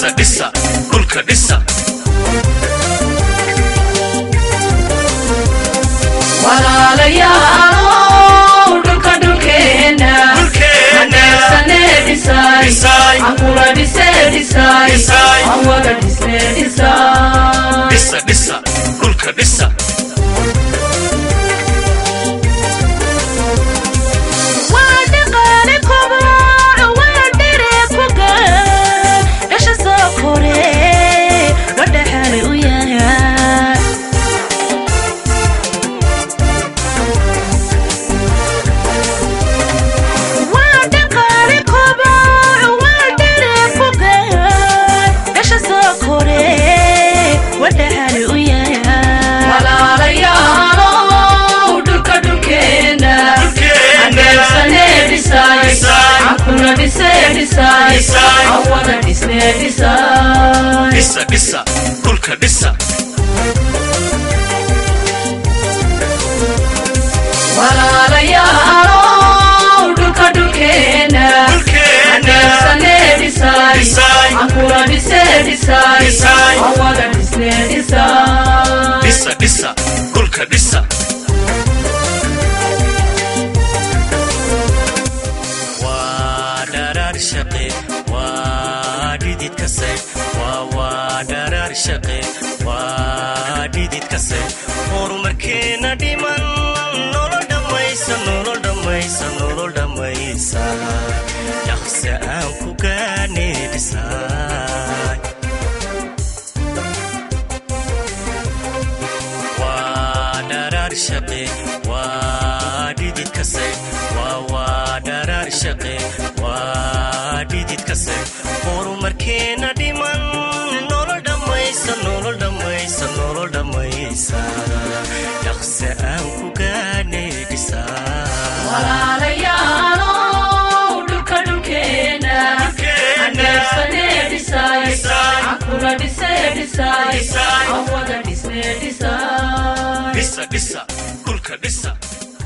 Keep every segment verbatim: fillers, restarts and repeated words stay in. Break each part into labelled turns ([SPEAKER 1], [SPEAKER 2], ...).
[SPEAKER 1] دسا دسا كلك دسا
[SPEAKER 2] ولا ليالو دلك دلكينا دلكينا دساي دساي عقولا دساي دساي دساي عوضا دساي دساي
[SPEAKER 1] دسا دسا كلك دسا دسا دسا كلك دسا
[SPEAKER 2] ولا ليالو دلك دلكينا دلكينا دساي دساي عقولا دساي دساي دساي عوضا دساي دساي
[SPEAKER 1] دسا دسا كلك دسا ودرار شقي وديد كسي ودرار شقي وديد كسي ورمركينا ديمان نولو دميسا نولو دميسا نولو دميسا يخسي أنكو كاني دساي ودرار شقي وديد كسي ودرار شقي وديد كسي ورمركينا ديمان نولو دميسا نولو دميسا نولو دميسا يخسي أنكو كاني دساي
[SPEAKER 2] ولا ليالو دلك دلكينا دلكينا دساي عقولا دساي دساي عوضا دساي دساي
[SPEAKER 1] دسا دسا كلك دسا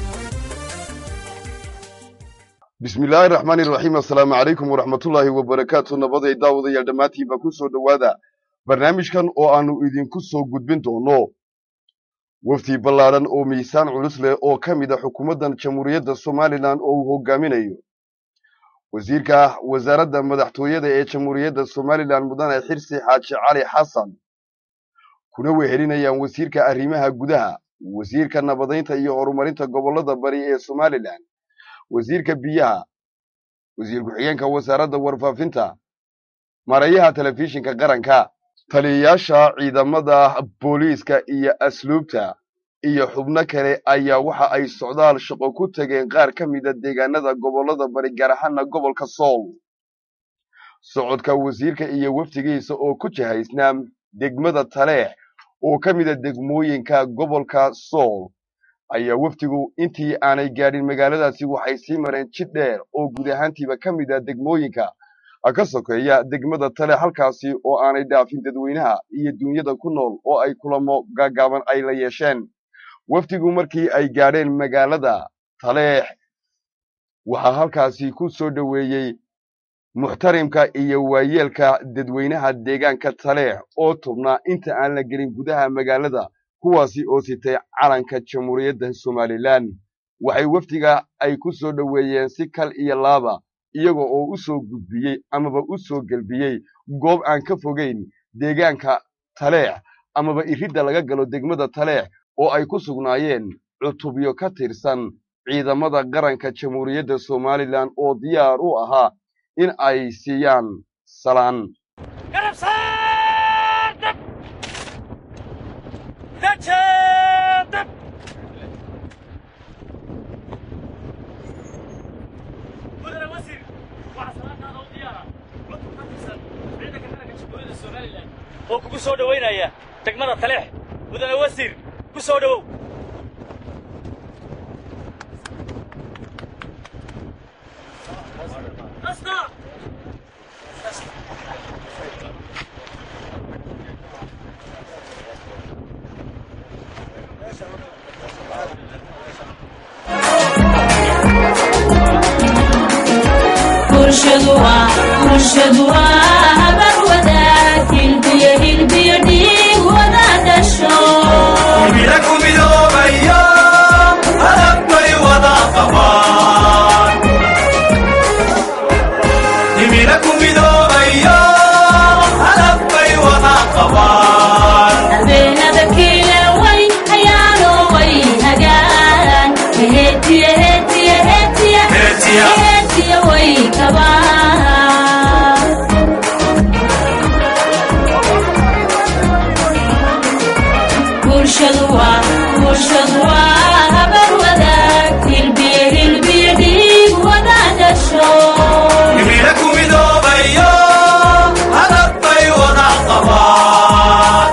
[SPEAKER 3] بسم الله الرحمن الرحيم السلام عليكم ورحمة الله وبركاته نبضي داود يا دماتي بكسو دوادا برنامج كان او انو ايدين كسو غدبين دونو وفتي بلارن او ميسان علوس له او كميدا حكومدان جمهورية سوماليلاند او هوغامينايو وزيركا وزارة مدحتوية ee جمهورية سوماليلاند مدن حرسي حاجي علي حسن kuna wehelinayaan wasiirka arrimaha gudaha wasiirka nabadeynta iyo horumarinta gobolada bari ee Soomaaliland wasiirka biyaha wasiir ku-xigeenka wasaaradda warfaafinta marayaha telefishinka qaranka taliyayaasha ciidamada booliiska iyo asluubta iyo xubno kale ayaa waxa ay socdaal shaqo ku tageen qaar ka mid ah deegaanada gobolada bari gaar ahaan gobolka Sool socodka wasiirka iyo waftigiisa oo ku jihaysnaa degmada Taleex oo ka mid ah degmooyinka gobolka Sool ayaa waftigu intii aanay gaadhin magaaladaasi waxay sii mareen jid dheer oo guud ahaantiiba ka mid ah degmooyinka ka sokeeya degmada Taleex halkaasi oo aanay dhaafin dadweynaha iyo dunyada ku nool oo ay kulamo gaagaaban ay la yeesheen waftigu markii ay gaadheen magaalada Taleex waxa halkaasi ku soo dhaweeyay muxtarimka iyo waayeelka dadweynaha deegaanka Taleex oo tubnaa inta aan la gelin gudaha magaalada kuwaasi oo sitay calanka jamhuuriyadda Soomaaliland waxay waftiga ay ku soo dhaweeyeen si kal iyo laaba iyaga oo u soo gudbiyay amaba u soo galbiyay goob aan ka fogeyn deegaanka Taleex amaba iridda laga galo degmada Taleex oo ay ku sugnaayeen cutubyo ka tirsan ciidamada qaranka jamhuuriyadda Soomaaliland oo diyaar u ahaa in ay siiyaan salaan
[SPEAKER 4] oo kugu soo dhaweynaya degmada Taleex mudane wasiir ku soo dhawow asna
[SPEAKER 2] kurshadwa kurshadwa barwada heesiya way kabaan bulshadu waa bulshadu waa habar wadaag hilbiye hilbiye dhiig wadaag dhasho
[SPEAKER 1] himila ku midoobayo hadab bay wada qabaan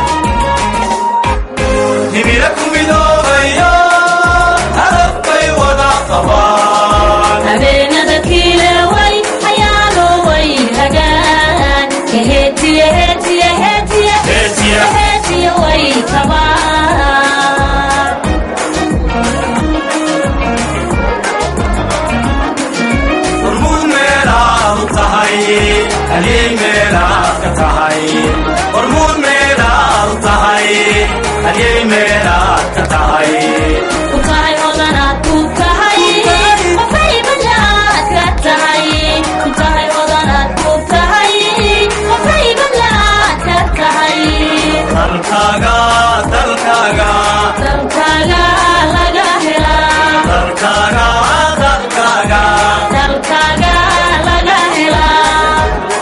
[SPEAKER 1] himila ku midoobayo hadab bay wada qabaan
[SPEAKER 2] habeenada kiilaway hayaalo way hagaan heetiye heetiye heetiye
[SPEAKER 1] heetiye
[SPEAKER 2] heetiye way kabaan
[SPEAKER 1] hormuud meelaad tahay haliyey meelaad ka tahay hormuud meelaad tahay haliyey meelaad ka tahay
[SPEAKER 2] ku tahay hodanaad ku tahay qofay badlaad ka tahay ku tahay hodanaad ku tahay qofay badlaad ka tahay
[SPEAKER 1] dalkaaga dalkaaga
[SPEAKER 2] dalkaaga laga helaa
[SPEAKER 1] dalkaaga dalkaaga
[SPEAKER 2] dalkaaga laga helaa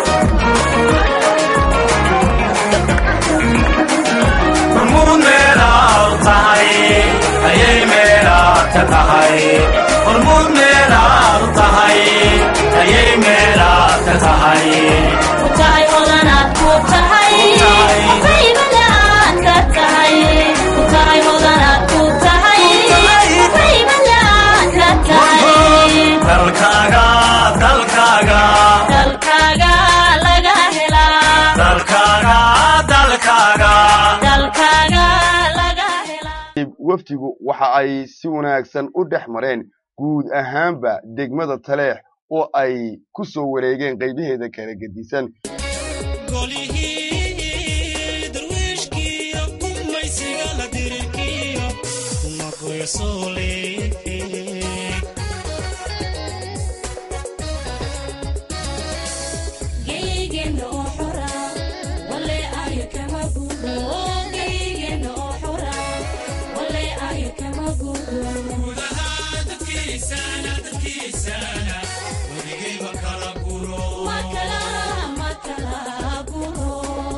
[SPEAKER 1] hormuud meelaad tahay ayay meelaad ka tahay hormuud meelaad tahay ayay meelaad ka tahay
[SPEAKER 2] ku tahay hodanaad ku tahay qofay badlaad ka tahay ku tahay hodanaad ku tahay qofay badlaad ka tahay
[SPEAKER 1] dalkaaga dalkaaga
[SPEAKER 2] dalkaaga laga helaa
[SPEAKER 1] dalkaaga dalkaaga
[SPEAKER 2] dalkaaga laga helaa
[SPEAKER 3] wafdigu waxa ay si wanaagsan u dhex mareen guud ahaanba degmada Taleex oo ay ku soo wareegeen qaybaheeda kala gedisan
[SPEAKER 2] geygeenna oo xora walle ayo kama gudo geygeenna oo xora walle ayo kama gudo makala makala guro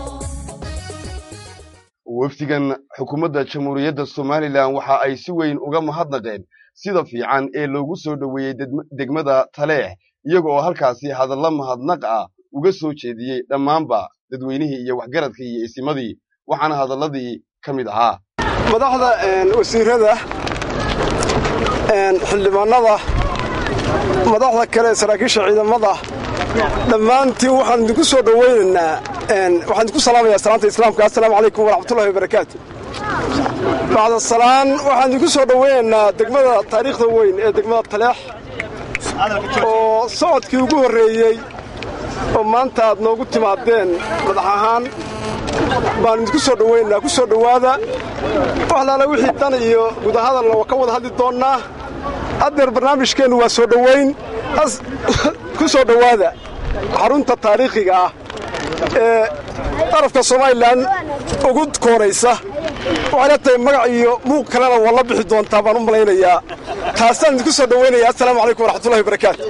[SPEAKER 3] wafdigan xukuumadda jamhuuriyadda Soomaaliland waxa ay si weyn uga mahadnaqeen sida fiican ee loogu soo dhaweeyay degmada Taleex iyagoo halkaasi hadallo mahadnaq ah uga soo jeediyay dhammaanba dadweynihii iyo waxgaradkii iyo isimadii waxaana hadalladii ka mid ahaa
[SPEAKER 5] madaxda wasiirada xildhibaanada madaxda kale saraakiisha ciidamada dhammaantiin waxaan idinku soo dhawaynaynaa waxaan idinku salaamayaa salaanta islaamka assalaamu calaykum waraxmatullahi wabarakaatu bacda salaan waxaan idinku soo dhawaynaynaa degmada taariikhda weyn ee degmada Taleex oo socodkii ugu horreeyey oo maanta aad noogu timaadeen madax ahaan baan idinku soo dhawaynaynaa ku soo dhowaada waxlaala wixii dan iyo gudahadalna waa ka wada hadli doonnaa haddeer barnaamijkeennu waa soo dhowayn ku soo dhowaada xarunta taariikhiga ah ee darafka Soomaaliland ugu koonaysa waxay la tahay magac iyo muuq kalena waa la bixi doontaa baan u malaynayaa taasaan idinku soo dhawaynayaa assalaamu calaykum waraxmatullahi wabarakaatu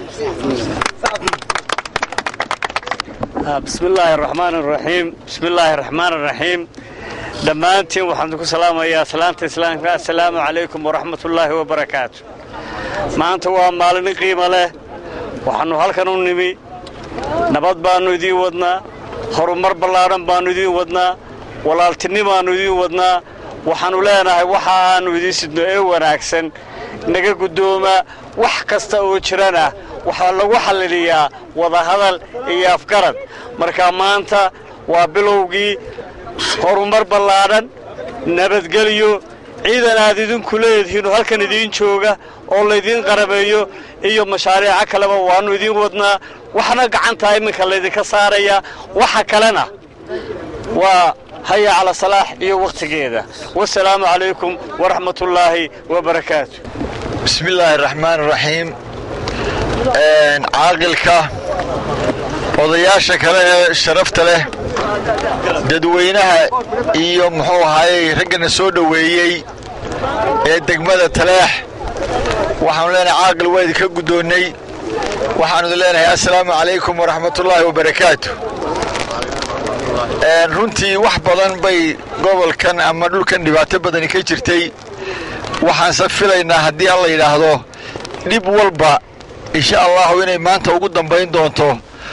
[SPEAKER 6] بسم الله الرحمن الرحيم بسم الله الرحمن الرحيم دمانتين وحمد لكم سلام يا سلامة الإسلام السلام عليكم ورحمة الله وبركاته ما أنت ومالين قيمة له وحنو هالكنون نبي نبض بانو دي ودنا هرمر بلارن بانو دي ودنا walaaltinimo aanu idin wadnaa waxaanu leenahay waxa aanu idin sidno ee wanaagsan naga gudooma wax kasta oo jirana waxa lagu xaliliyaa wada hadal iyo afgarad marka maanta waa bilowgii horumar ballaaran nabadgelyo ciidan aad idinku leedihiin halkan idin jooga oo la idin qarabeeyo iyo mashaariic kaleba waanu idin wadnaa waxna gacanta iminka la idin ka saaraya waxa kalena waa هيا على صلاح iyo waqtigeeda والسلام عليكم ورحمة الله وبركاته
[SPEAKER 7] بسم الله الرحمن الرحيم عاقلك odayaasha kale sharafta leh dadweynaha iyo muxuu ahaayay ragana soo dhaweeyay ee degmada Taleex waxaan leenahay caaqil weyd ka gudoonay waxaanu leenahay assalaamu calaykum waraxmatullaahi wabarakaatu. runtii wax badan bay gobolkan ama dhulkan dhibaato badani ka jirtay. waxaanse filaynaa haddii alla yidhaahdo dhib walba insha allahu inay maanta ugu dambayn doonto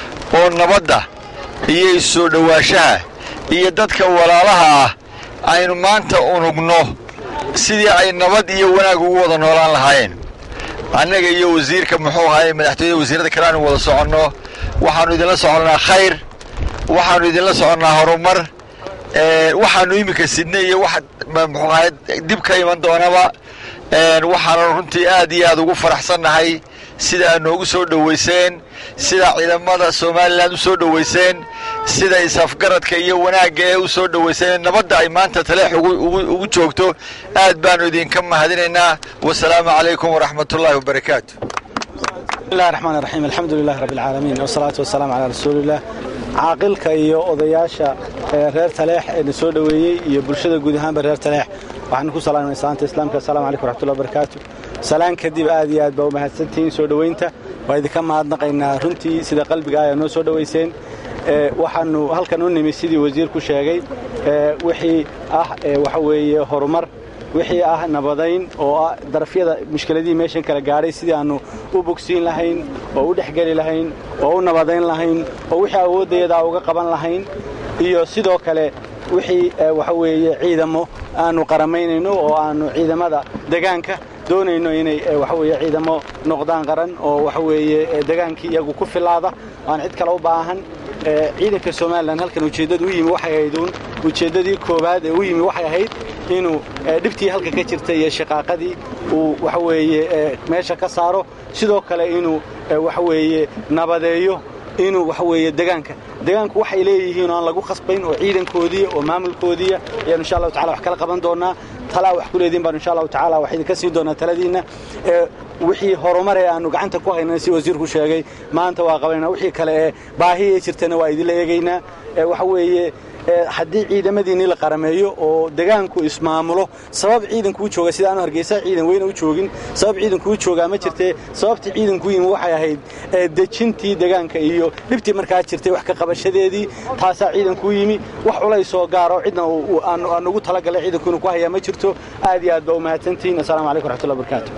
[SPEAKER 7] oo nabadda iyo isoo dhowaanshaha iyo dadka walaalaha ah aynu maanta unugno sidii ay nabad iyo wanaag ugu wada noolaan lahaayeen. annaga iyo wasiirka muxuu ahaayey madaxtooyada wasiirada kale aanu wada soconno waxaannu idinla soconnaa khayr, waxaannu idinla soconnaa horumar, waxaannu iminka sidnay iyo wax muxuu ahayd dib ka iman doonaba. waxaanu runtii aad iyo aad ugu faraxsannahay sida aad noogu soo dhowayseen, sida ciidamada somalilan u soo dhowayseen, sida isafgaradka iyo wanaagga ee u soo dhowayseen nabadda ay maanta taleex ugu joogto. aad baannu idinka mahadinaynaa. wasalaamu calaykum waraxmatullaahi wabarakaatu.
[SPEAKER 8] bismillahi raxmaani raxiim alxamdulilaahi rabbi alcaalamiin wasalaatu wasalaamu calaa rasuulillaah. caaqilka iyo odayaasha reer taleex ee na soo dhoweeyey iyo bulshada guud ahaanba reer taleex waxaan ku salaamay salaanta islaamka. assalaamu calaykum waraxmatullahi wabarakaatu. salaan kadib aad iyo aad baa u mahadsantihiin soo dhoweynta. waa idinka mahadnaqaynaa runtii sida qalbiga ayaa noo soo dhowayseen. waxaannu halkan u nimi sidii wasiirku sheegay wixii ah waxa weeye horumar, wixii ah nabadayn oo ah darafyada mushkiladii meeshan kala gaadhay sidii aannu u bogsiin lahayn oo u dhexgeli lahayn oo u nabadayn lahayn oo wixii awooddeedaa uga qaban lahayn, iyo sidoo kale wixii waxa weeye ciidamo aannu qaramaynayno oo aannu ciidamada degaanka doonayno inay waxa weeye ciidamo noqdaan qaran oo waxa weeye degaankii iyagu ku filaada aan cid kale u baahan. ciidanka somalilan halkan ujeeddadu u yimi waxay ahayd uun ujeeddadii koowaad ee u yimi waxay ahayd inuu dhibtii halka ka jirtay iyo shaqaaqadii uu waxa weeye meesha ka saaro, sidoo kale inuu waxa weeye nabadeeyo, inuu waxa weeye degaanka degaanku waxay leeyihiin oo aan lagu khasbayn oo ciidankoodii oo maamulkoodii ayaan insha allahu tacala wax kala qaban doonaa. talaa wax ku leediin baan insha allahu tacala wax idinka siin doonaa taladiinna. wixii horumar ee aanu gacanta ku haynana si wasiirku sheegay maanta waa qabanayna. wixii kale ee baahi ee jirtana waa idinla eegaynaa. waxa weeye haddii ciidamadiinii la qarameeyo oo degaanku ismaamulo, sabab ciidanku u jooga sida aanu hargeysa ciidan weyna u joogin, sabab ciidanku u joogaa ma jirtee. sababtii ciidanku yimi waxay ahayd dejintii degaanka iyo dhibtii markaa jirtay wax ka qabashadeedii. taasaa ciidanku yimi. wax culaysoo gaaro cidna aan ugu talagalay ciidanku inuu ku hayaa ma jirto. aad iyo aad baa u mahadsantihiin. assalaamu calaykum waraxmatullahi wabarakaatu.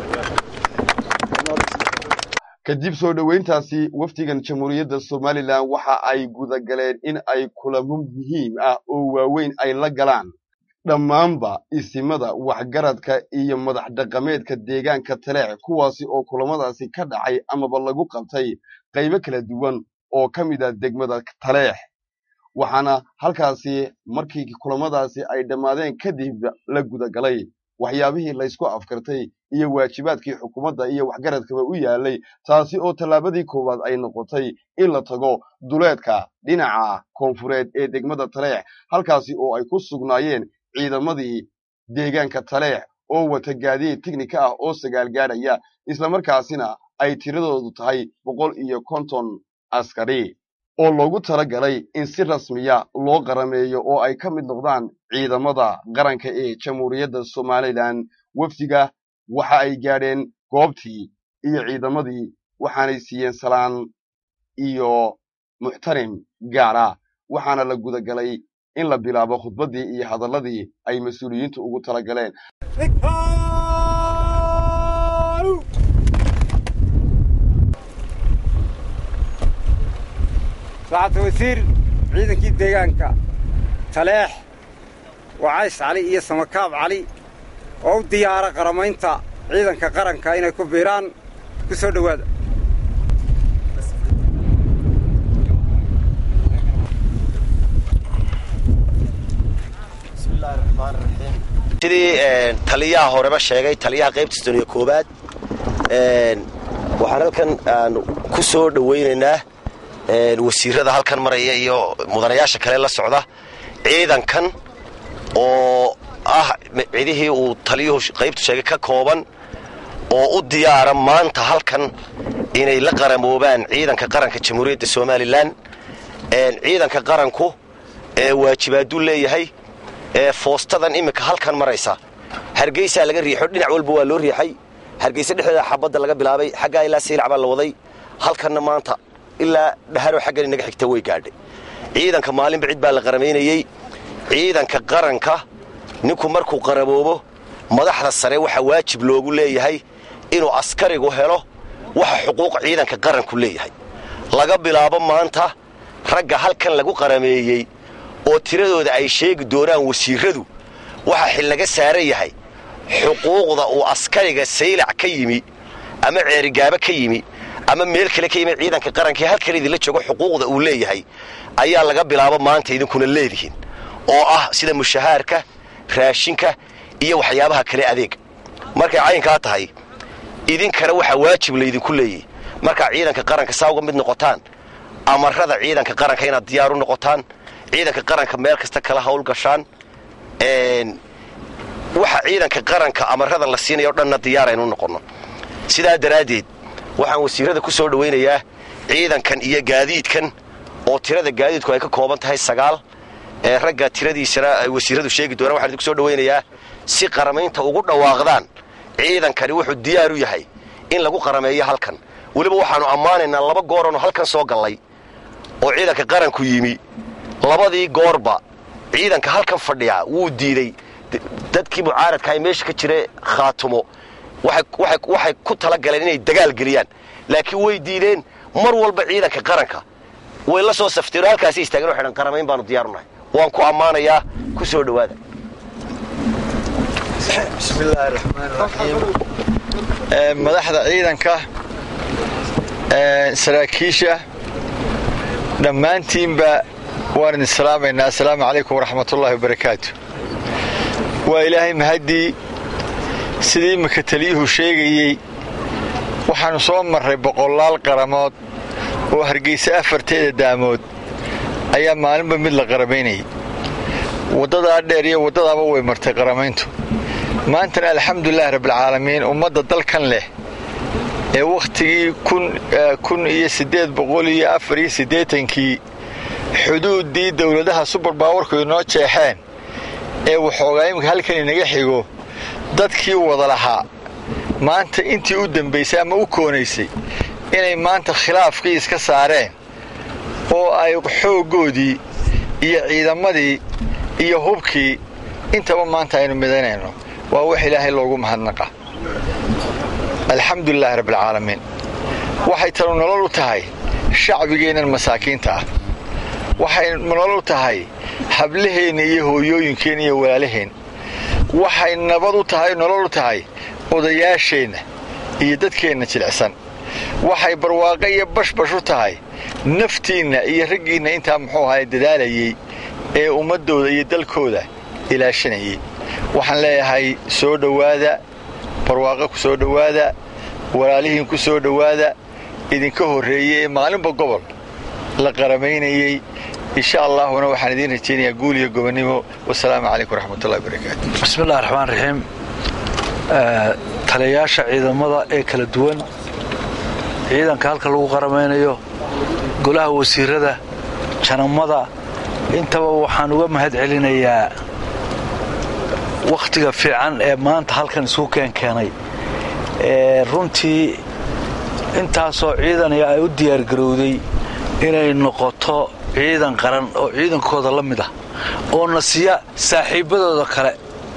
[SPEAKER 3] kadib soo dhoweyntaasi wafdigan jamhuuriyadda somalilan waxa ay gudagaleen in ay kulamo muhiim ah oo waaweyn ay la galaan dhammaanba isimada waxgaradka iyo madax dhaqameedka deegaanka taleex, kuwaasi oo kulamadaasi ka dhacay amaba lagu qabtay qaybo kala duwan oo ka mid ah degmada taleex. waxaana halkaasi markii kulamadaasi ay dhammaadeen kadib la gudagalay waxyaabihii laysku afkartay iyo waajibaadkii xukuumadda iyo waxgaradkaba u yaalay, taasi oo tallaabadii koowaad ay noqotay in la tago duleedka dhinaca koonfureed ee degmada taleex, halkaasi oo ay ku sugnaayeen ciidamadii deegaanka taleex oo wata gaadiid tiknika ah oo sagaal gaadhaya, islamarkaasina ay tiradoodu tahay boqol iyo konton askari oo loogu talagalay in si rasmiya loo qarameeyo oo ay ka mid noqdaan ciidamada qaranka ee jamhuuriyadda somalilan. wafdiga waxa ay gaadheen goobtii iyo ciidamadii, waxaanay siiyeen salaan iyo muxtarim gaara. waxaana la gudagalay in la bilaabo khudbaddii iyo hadalladii ay mas-uuliyiintu ugu talagaleen.
[SPEAKER 9] saacadda wasiir ciidankii deegaanka taleex wacays cali iyo samakaab cali oo u diyaara qaramaynta ciidanka qaranka inay ku biiraan. ku soo dhowaada.
[SPEAKER 10] bismillahi raxmaani raxiim. sidii taliyaha horeba sheegay, taliyaha qaybta soddon iyo koowaad, waxaan halkan aan ku soo dhowaynaynaa wasiirada halkan maraya iyo mudanayaasha kale la socda ciidankan oo ah cidihii uu taliyuhu qaybtu sheegay ka kooban oo u diyaara maanta halkan inay la qaramoobaan ciidanka qaranka jamhuuriyadda somalilan. ciidanka qaranku ee waajibaaduu leeyahay. ee foostadan iminka halkan maraysa hargeysaa laga riixo, dhinac walba waa loo riixay. hargeysa dhexdeeda xabadda laga bilaabay, xaggaa ilaa saylac baa la waday. halkanna maanta ilaa dhaharoo xaggan inaga xigta way gaadhay ciidanka maalinba cid baa la qaramaynayey ciidanka qaranka ninku markuu qaraboobo madaxda sare waxa waajib loogu leeyahay inuu askarigu helo waxa xuquuq ciidanka qaranku leeyahay laga bilaabo maanta ragga halkan lagu qarameeyey oo tiradooda ay sheegi doonaan wasiiradu waxa xil laga saaran yahay xuquuqda uu askariga saylac ka yimi ama ceerigaaba ka yimi ama meel kale ka yimi ciidanka qaranka halkan idin la joogo xuquuqda uu leeyahay ayaa laga bilaabo maanta idinkuna leedihiin oo ah sida mushaharka raashinka iyo waxyaabaha kale adeeg markay caynka tahay idinkana waxa waajib leedinku leeyahay marka ciidanka qaranka saaga mid noqotaan amarada ciidanka qaranka inaad diyaar u noqotaan ciidanka qaranka meel kasta kala hawl gashaan een waxa ciidanka qaranka amarada la siinayo dhanna diyaar aynu noqono sidaa daraadeed waxaan wasiirada ku soo dhaweynayaa ciidankan iyo gaadiidkan oo tirada gaadiidku ay ka kooban tahay sagaal ee ragga tiradiisana ay wasiiradu sheegi doonaan waxaan ku soo dhaweynayaa si qaramaynta ugu dhawaaqdaan ciidankani wuxuu diyaar u yahay in lagu qarameeyo halkan waliba waxaanu ammaanaynaa laba goor oo halkan soo galay oo ciidanka qaranku yimi labadii goorba ciidanka halkan fadhiya wuu diiday dadkii mucaaradka ay meesha ka jiray khaatumo waxay waxay waxay ku tala galeen inay dagaal galiyaan laakiin way diideen mar walba ciidanka qaranka way la soo safteen halkaas istaageen waxaan qaramayn baanu diyaar u nahay waan ku ammaanayaa ku soo dhawaada
[SPEAKER 7] bismillaahir rahmaanir rahiim ee madaxda ciidanka ee saraakiisha dhammaantiinba waan idin salaamaynaa assalaamu calaykum waraxmatullaahi wabarakaatu waa ilaahay mahadii sidii imika taliyuhu sheegayey waxaanu soo marray boqolaal qaramood oo hargeysa afarteeda daamood ayaa maalinba mid la qaramaynayay waddadaa dheer iyo waddadaaba way martay qaramayntu maantana alxamdulilaahi rabbilcaalamiin ummadda dalkan leh ee wakhtigii kun iyo siddeed boqol iyo afar iyo siddeetankii xuduuddii dawladaha subar baawarku inoo jeexeen ee waxoogaa imika halkan inaga xigo dadkii wada lahaa maanta intii u dambaysay ama u koonaysay inay maanta khilaafkii iska saareen oo ay xooggoodii iyo ciidamadii iyo hubkii intaba maanta aynu midaynayno waa wax ilaahay loogu mahadnaqa alxamdulilaahi rabbilcaalamiin waxay tanu nolol u tahay shacbigeennan masaakiinta ah waxay nolol u tahay hablaheenna iyo hooyooyinkeenna iyo walaalaheen waxay nabad u tahay nolol u tahay odayaasheenna iyo dadkeenna jilicsan waxay barwaaqo iyo bashbash u tahay naftiinna iyo raggiinna intaa muxuu ahaay dadaalayey ee ummaddooda iyo dalkooda ilaashanayey waxaan leeyahay soo dhowaada barwaaqo ku soo dhowaada walaalihiin ku soo dhowaada idinka horreeyey ee maalinba gobol la qaramaynayey insha allahuna waxaan idiin rajaynayaa guul iyo gobonnimo wasalaamu calaykum waraxmatullahi wabarakaatu
[SPEAKER 11] bismillahi raxmaan raxiim taliyayaasha ciidamada ee kala duwan ciidanka halka lagu qaramaynayo golaha wasiirada janamada intaba waxaan uga mahad celinayaa wakhtiga fiican ee maanta halkan isugu keenkeenay ee runtii intaasoo ciidaniya ay u diyaargarowday inay noqoto ciidan qaran oo ciidankooda la mid ah oo nasiya saaxiibbadooda kale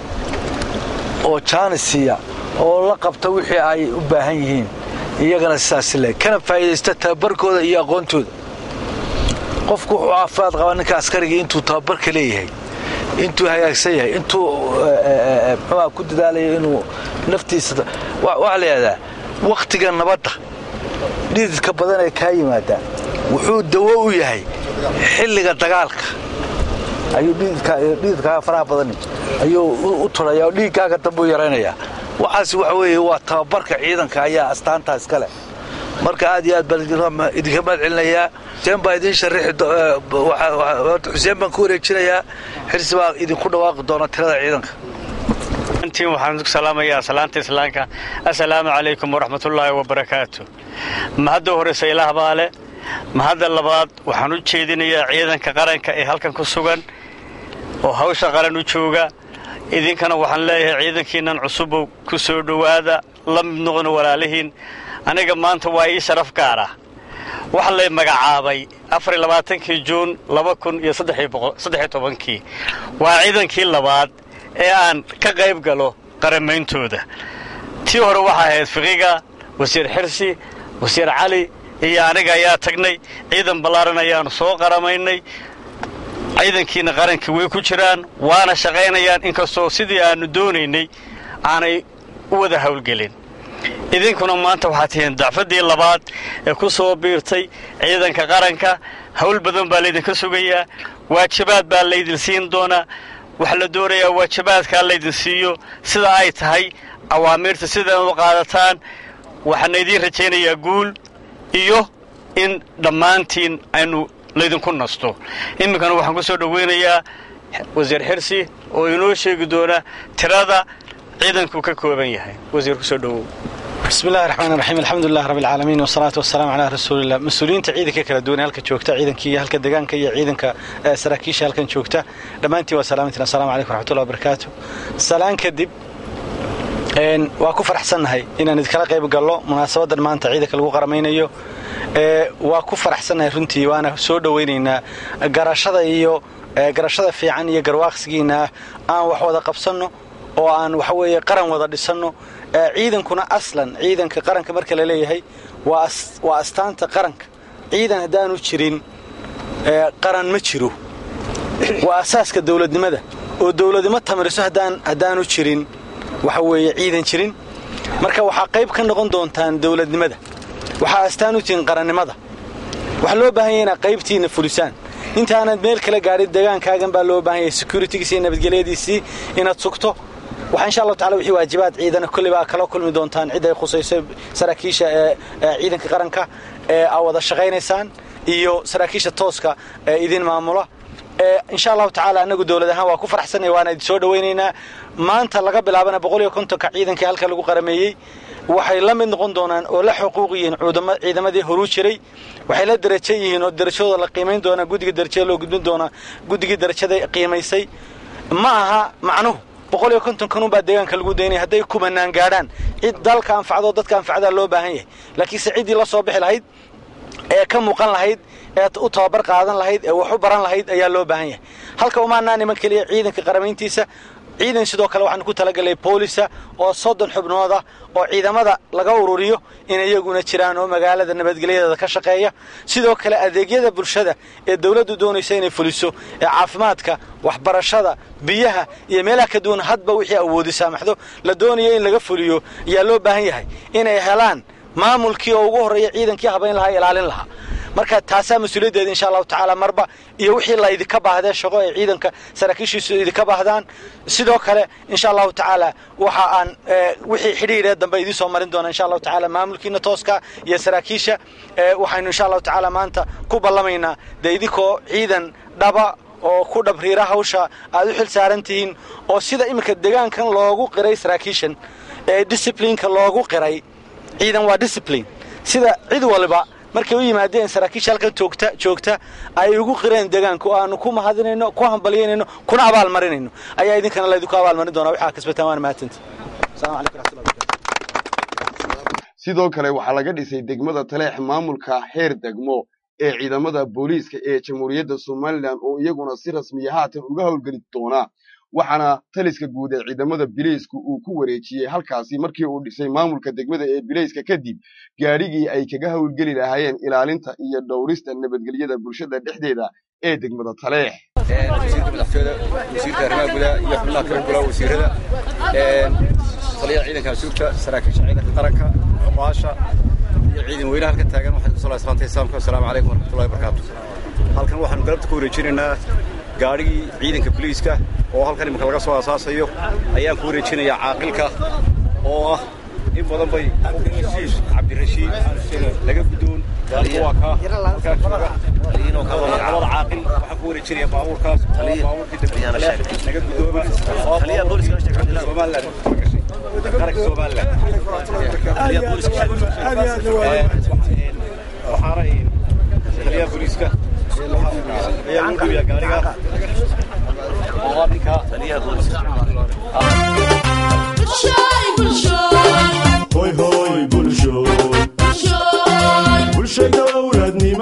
[SPEAKER 11] oo jaanisiya oo la qabta wixii ay u baahan yihiin iyagana sidaas le kana faa'iidaysta tababarkooda iyo aqoontooda qofku wuxuu caafimaad qabaa ninka askarigii intuu tababarka leeyahay intuu hagaagsan yahay intuu muxuuha ku dadaalayo inuu naftiisa waxaa la yidhahdaa wakhtiga nabadda dhididka badan ee kaa yimaada wuxuu dawo u yahay xilliga dagaalka ayuu dhididkaaga faraha badani ayuu u turaya oo dhiiggaaga dambuu yaraynayaa waxaas waxa weeye waa tababarka ciidanka ayaa astaantaa iska leh marka aad iyo aad baan idinka mahad celinayaa xuseen baa idiin sharixi xuseen baan ku wareejinayaa xirsi baa idinku dhawaaqi doona tirada ciidanka
[SPEAKER 6] intiin waxaan ku salaamayaa salaanta islaamka assalaamu calaykum waraxmatullaahi wabarakaatu mahadda horeysa ilaah baa leh mahadda labaad waxaan u jeedinayaa ciidanka qaranka ee halkan ku sugan oo hawsha qaran u jooga idinkana waxaan leeyahay ciidankiinnan cusubow ku soo dhowaada la mid noqona walaalihiin aniga maanta waa ii sharaf gaara waxaa lay magacaabay afar iyo labaatankii juun laba kun iyo saddex iyo tobankii waa ciidankii labaad ee aan ka qayb galo qarameyntooda tii hore waxaa ahayd fiqiga wasiir xirsi wasiir cali iyo aniga ayaa tagnay ciidan ballaaran ayaanu soo qaramaynay ciidankiina qaranka way ku jiraan waana shaqaynayaan inkastoo sidii aanu doonaynay aanay u wada howlgelin idinkuna maanta waxaad tihiin dacfadii labaad ee ku soo biirtay ciidanka qaranka hawl badan baa laydinka sugayaa waajibaad baa laydin siin doonaa waxa la doonayaa waajibaadkaa laydin siiyo sida ay tahay awaamiirta sidaad u qaadataan waxaana idiin rajaynayaa guul iyo in dhammaantiin aynu laydinku nasto iminkana waxaan ku soo dhoweynayaa wasiir xirsi oo inoo sheegi doona tirada ciidanku ka kooban yahay wasiir ku soo dhawow
[SPEAKER 8] بسم الله الرحمن الرحيم الحمد لله رب العالمين والصلاة والسلام على رسول الله مسؤولين عيدك كلا دون هلك جوكتا عيدك كي هلك دجان كي عيدك سراكيش هلك جوكتا دمانتي وسلامتنا السلام عليكم ورحمة الله وبركاته سلام كدب إن وأكفر حسن هاي إن نذكر قيب قالوا مناسبة ما أنت عيدك الوقت رمينا يو وأكفر حسن هاي رنتي وأنا سود وينين جرشة يو جرشة في عني جرواق سجينا أنا وحوذا قبصنه وأن وحوي قرن وضع لسنه ciidankuna aslan ciidanka qaranka marka la leeyahay waa waa astaanta qaranka ciidan hadaanu jirin ee qaran ma jiro waa asaaska dawladnimada oo dawladnimo tamariso hadaan hadaanu jirin waxa weeye ciidan jirin marka waxa qayb ka noqon doontaan dawladnimada waxa astaan u tin qarannimada waxa loo baahan yahay qaybtiina fulisaan inta aanad meel kala gaarid degaankaagan baa loo baahan yahay security-giisa nabadgelyadiisa inaad sugto وإن شاء الله تعالى وحي واجبات عيدنا كل بقى كلا كل مدونتان عيدا خصيصة سراكيشة عيدا كقرنكا أو هذا الشغين إنسان إيو سراكيشة توسكا إذن معمولة إن شاء الله تعالى أنا قد دولة هوا كفر حسني وأنا يسود ويننا ما أنت لقى بلعبنا بقولي كنت كعيدا كهالك لقو قرميي وحي لم نقندونا ولا حقوقيين عيدا ما ذي هروج شري وحي لا درجيين والدرجة القيمين دونا قد درجة لو قد دونا قد درجة قيمة يسي معها معنوه boqol iyo konton kun baa deegaanka lagu deynay haday ku banaan gaaraan cid dalka anfacdo dadka anfacda loo baahan yahay laakiin sacidii la soo bixi lahayd ee ka muuqan lahayd ee u tababar qaadan lahayd ee wax u baran lahayd ayaa loo baahan yahay halka uma aanan niman kaliya ciidanka qarameyntiisa ciidan sidoo kale waxaan ku talagalay booliska oo soddon xubnooda oo ciidamada laga ururiyo in iyaguna jiraan oo magaalada nabadgelyada ka shaqeeya sidoo kale adeegyada bulshada ee dawladdu doonaysa inay fuliso ee caafimaadka waxbarashada biyaha iyo meelaha ka duwan hadba wixii awoodi saamaxdo la doonayo in laga fuliyo ayaa loo baahan yahay inay helaan maamulkii oo ugu horeeya ciidankii habayn lahaa ilaalin lahaa marka taasa mas'uuliyadeeda insha Allah ta'ala marba iyo wixii la idinka baahday shaqo ee ciidanka saraakiishiisu idinka baahdaan sidoo kale insha Allah ta'ala waxa aan wixii xiriireed dambe idin soo marin doona insha Allah ta'ala maamulkiina tooska iyo saraakiisha waxaynu insha Allah ta'ala maanta ku ballamaynaa deediko ciidan dhaba oo ku dhabriira hawsha aad u xil saarantiin oo sida imika deegaankan loogu qiray saraakiishan ee discipline-ka loogu qiray ciidan waa discipline sida cid walba markay u yimaadeen saraakiisha halkan joogta joogta ay ugu qireen deegaanka oo aanu ku mahadinayno ku hambalyeynayno kuna abaal marinayno ayaa idinkana la idinku abaal marin doonaa waxa kasbataan waan mahadsantii assalamu alaykum warahmatullahi
[SPEAKER 3] sidoo kale waxa laga dhisay degmada Taleex maamulka heer degmo ee ciidamada booliiska ee Jamhuuriyadda Soomaaliland oo iyaguna si rasmi ah haatan uga howlgali doona waxaana taliska guud ee ciidamada bileysku uu ku wareejiyay halkaasi markii uu dhisay maamulka degmada ee bileyska kadib gaarigii ay kaga howlgali lahaayeen ilaalinta iyo dhowrista nabadgelyada bulshada dhexdeeda ee degmada Taleex
[SPEAKER 12] ee wasiirka madaxtooyada wasiirka arrimaha gudaha iyo xubnaha kale golaha wasiirada ee taliya ciidanka suugta saraakiisha ciidanka qaranka xubaasha iyo ciidan weynaha halka taagan waxaan ku soo laasantay salaamka assalaamu calaykum warahmatullahi wabarakatuh halkan waxaan galabta ku wareejinaynaa gaarigii ciidanka booliiska oo halkan imika laga soo asaasayo ayaan ku wareejinayaa caaqilka oo ah in badan bay cabdirashiid laga gudoon waa ka taliyiinoo ka wada caaqil waxaan ku wareejinayaa baabuurkaas baabuurkii laga gudooma taliyaha booliiska Soomaaliland qaranka Soomaaliland taliyaha booliiska waxaana taliyaha booliiska ayaan ku yahay gaariga وابنك تليها بوليس هوي هوي بولشوي بولشوي بولشوي دولتني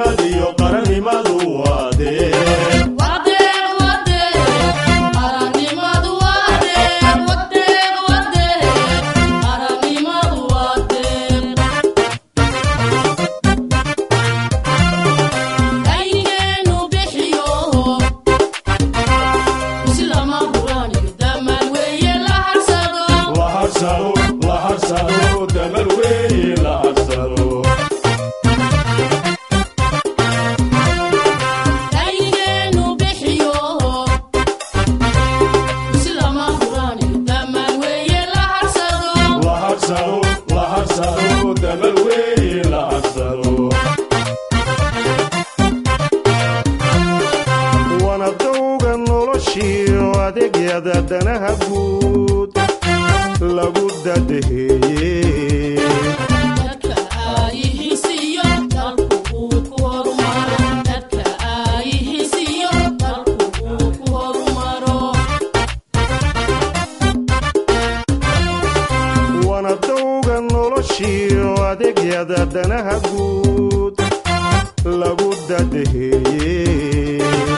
[SPEAKER 1] harsado la harsado damal weeye la harsado
[SPEAKER 13] adeegyada danaha guud lagu dadeeyay
[SPEAKER 14] dadka ay hisiyo dalku ku horumaro dadka ay hisiyo dalku ku horumaro
[SPEAKER 13] wana dawga noloshiyo adeegyada danaha guud lagu dadeeyay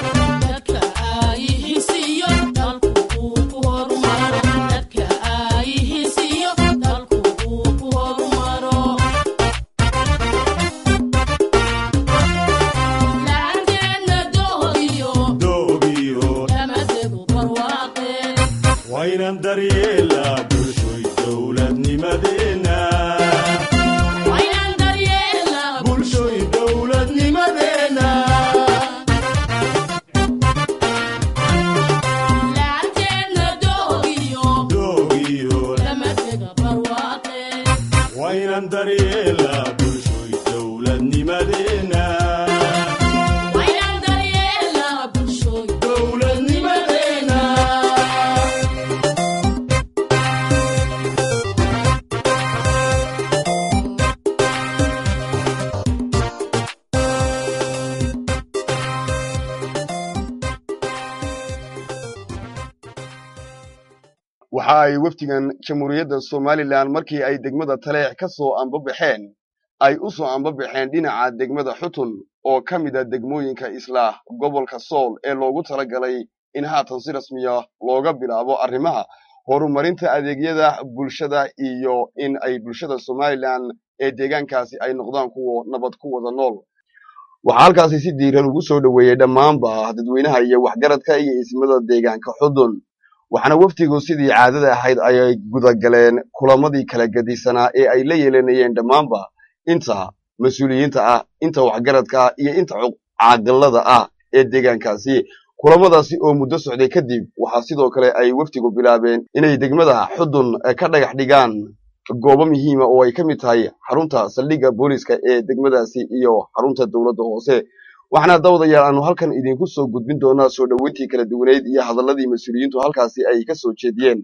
[SPEAKER 3] waxa ay wafdigan jamhuuriyadda Soomaaliland markii ay degmada Taleex ka soo anbabaxeen ay u soo anbabaxeen dhinaca degmada Xutun oo ka mid ah degmooyinka Islaax gobolka Sool ee loogu talagalay in haatan si rasmi ah looga bilaabo arrimaha horumarinta adeegyada bulshada iyo in ay bulshada Soomaaliland ee deegaankaasi ay noqdaan kuwo nabad ku wada nool. waxaa halkaasi si diiran ugu soo dhaweeyay dhammaanba dadweynaha iyo waxgaradka iyo ismada deegaanka Xudun. waxaana wafdigu sidii caadada ahayd ay gudagaleen kulamadii kala gadisanaa ee ay la yeelanayeen dhammaanba inta mas'uuliyiinta ah inta waxgaradka ah iyo inta caaqilada ah ee deegaankaasi. kulamadaasi oo muddo socday kadib waxaa sidoo kale ay wafdigu bilaabeen inay degmada Xudun ka dhagax dhigaan goobo muhiim ah oo ay ka mid tahay xarunta saldhigga booliska ee degmadaasi iyo xarunta dawladda hoose. waxaana dawadayaal aanu halkan idinku soo gudbin doonaa soo dhaweyntii kala duwaneed iyo hadaladii mas'uuliyiintu halkaasi ay ka soo jeediyeen.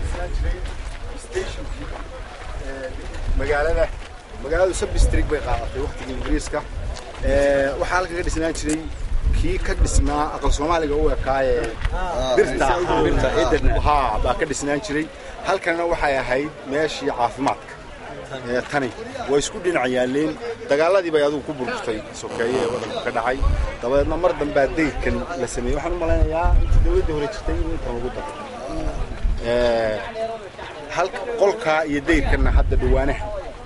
[SPEAKER 15] magaalada magaaladu sub district bay qaadatay waqtigii Ingiriiska ee waxa halka ka dhisnaan jiray kii ka dhisnaa aqal Soomaaliga oo ekaaye birta birta eedan waxa baa ka dhisnaan jiray halkana waxay ahayd meeshii caafimaadka ee tani way isku dhinac yaaleen dagaaladii bay adigu ku burburtay sokeeye ee wadanka ka dhacay dabadeedna mar dambe deydkan la sameeyay waxaan u maleynayaa dawladda hore jirtay in inta ugu daro ee halka qolka iyo deydkan hadda dhawaanaha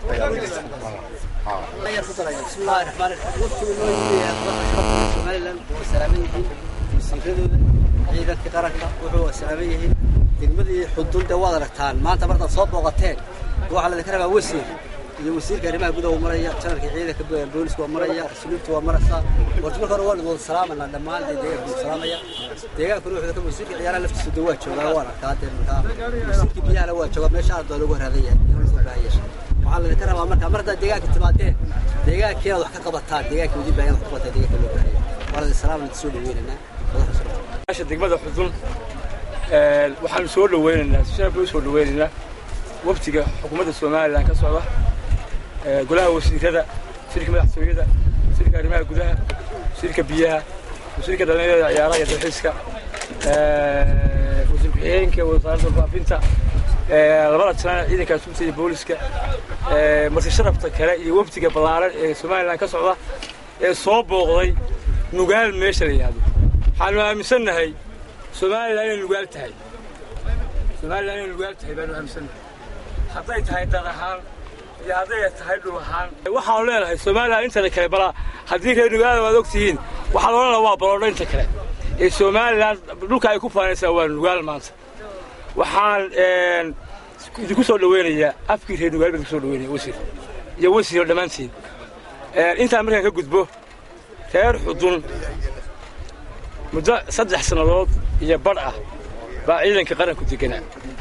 [SPEAKER 16] بسم الله الرحمن الرحيم وقت إنه Somaliland وسلاميه مسيرته عيدك قرنك وهو سلاميه degmadii Xudun wada ragtaan maanta marta soo booqateen waxa la dhakara wasiir iyo wasiirka arrimaha gudaha maraya channelka ciidanka booliska maraya rasuulku waa marasa warta hore waa wada salaamana dhamaan deegaanka salaamaya deegaanka ruuxda ka wasiirka ciyaaraha laftiisa dawaa jooga waa arkaadeen marka wasiirka biyaha waa jooga meesha aad lagu raadaya waxaa la dhakara marka marta deegaanka timaadeen deegaankeeda wax ka qabataan deegaanka wadi baahan wax ka qabataan deegaanka loo baahan wala salaamna soo dhaweynana
[SPEAKER 17] wada degmada Xudun ee waxaan soo dhaweynaynaa shacabka soo dhaweynaynaa waftiga xukuumadda Soomaaliland ka socda ee golaha wasiirada shirka madaxtooyada shirka arrimaha gudaha shirka biyaha shirka dhalinyarada ciyaaraha iyo dalxiiska ee wasiirka wasaaradda faafinta ee labada jana ciidanka suuqyada booliska ee marti sharafta kale iyo waftiga ballaaran ee Soomaaliland ka socda ee soo booqday nugaal meesha la yiraahdo waxaan aaminsanahay Soomaaliland inay nugaal tahay Soomaaliland inay nugaal tahay baan aaminsanahay hadday tahay dad ahaan iyo hadday tahay dhul ahaan waxaan leenahay Soomaaliland inta kale bala haddii reer nugaal wada ogtihiin waxa loo leeyahay waa baloodho inta kale ee Soomaaliland dhulka ay ku faanaysaa waa nugaal maanta waxaan idinku soo dhaweynayaa afkii reer nugaal baan idinku soo dhaweynaya wasiir iyo wasiir dhammaantiin intaan markaan ka gudbo reer xudun muddo saddex sannadood iyo badh ah baa ciidanka qaranku deganaa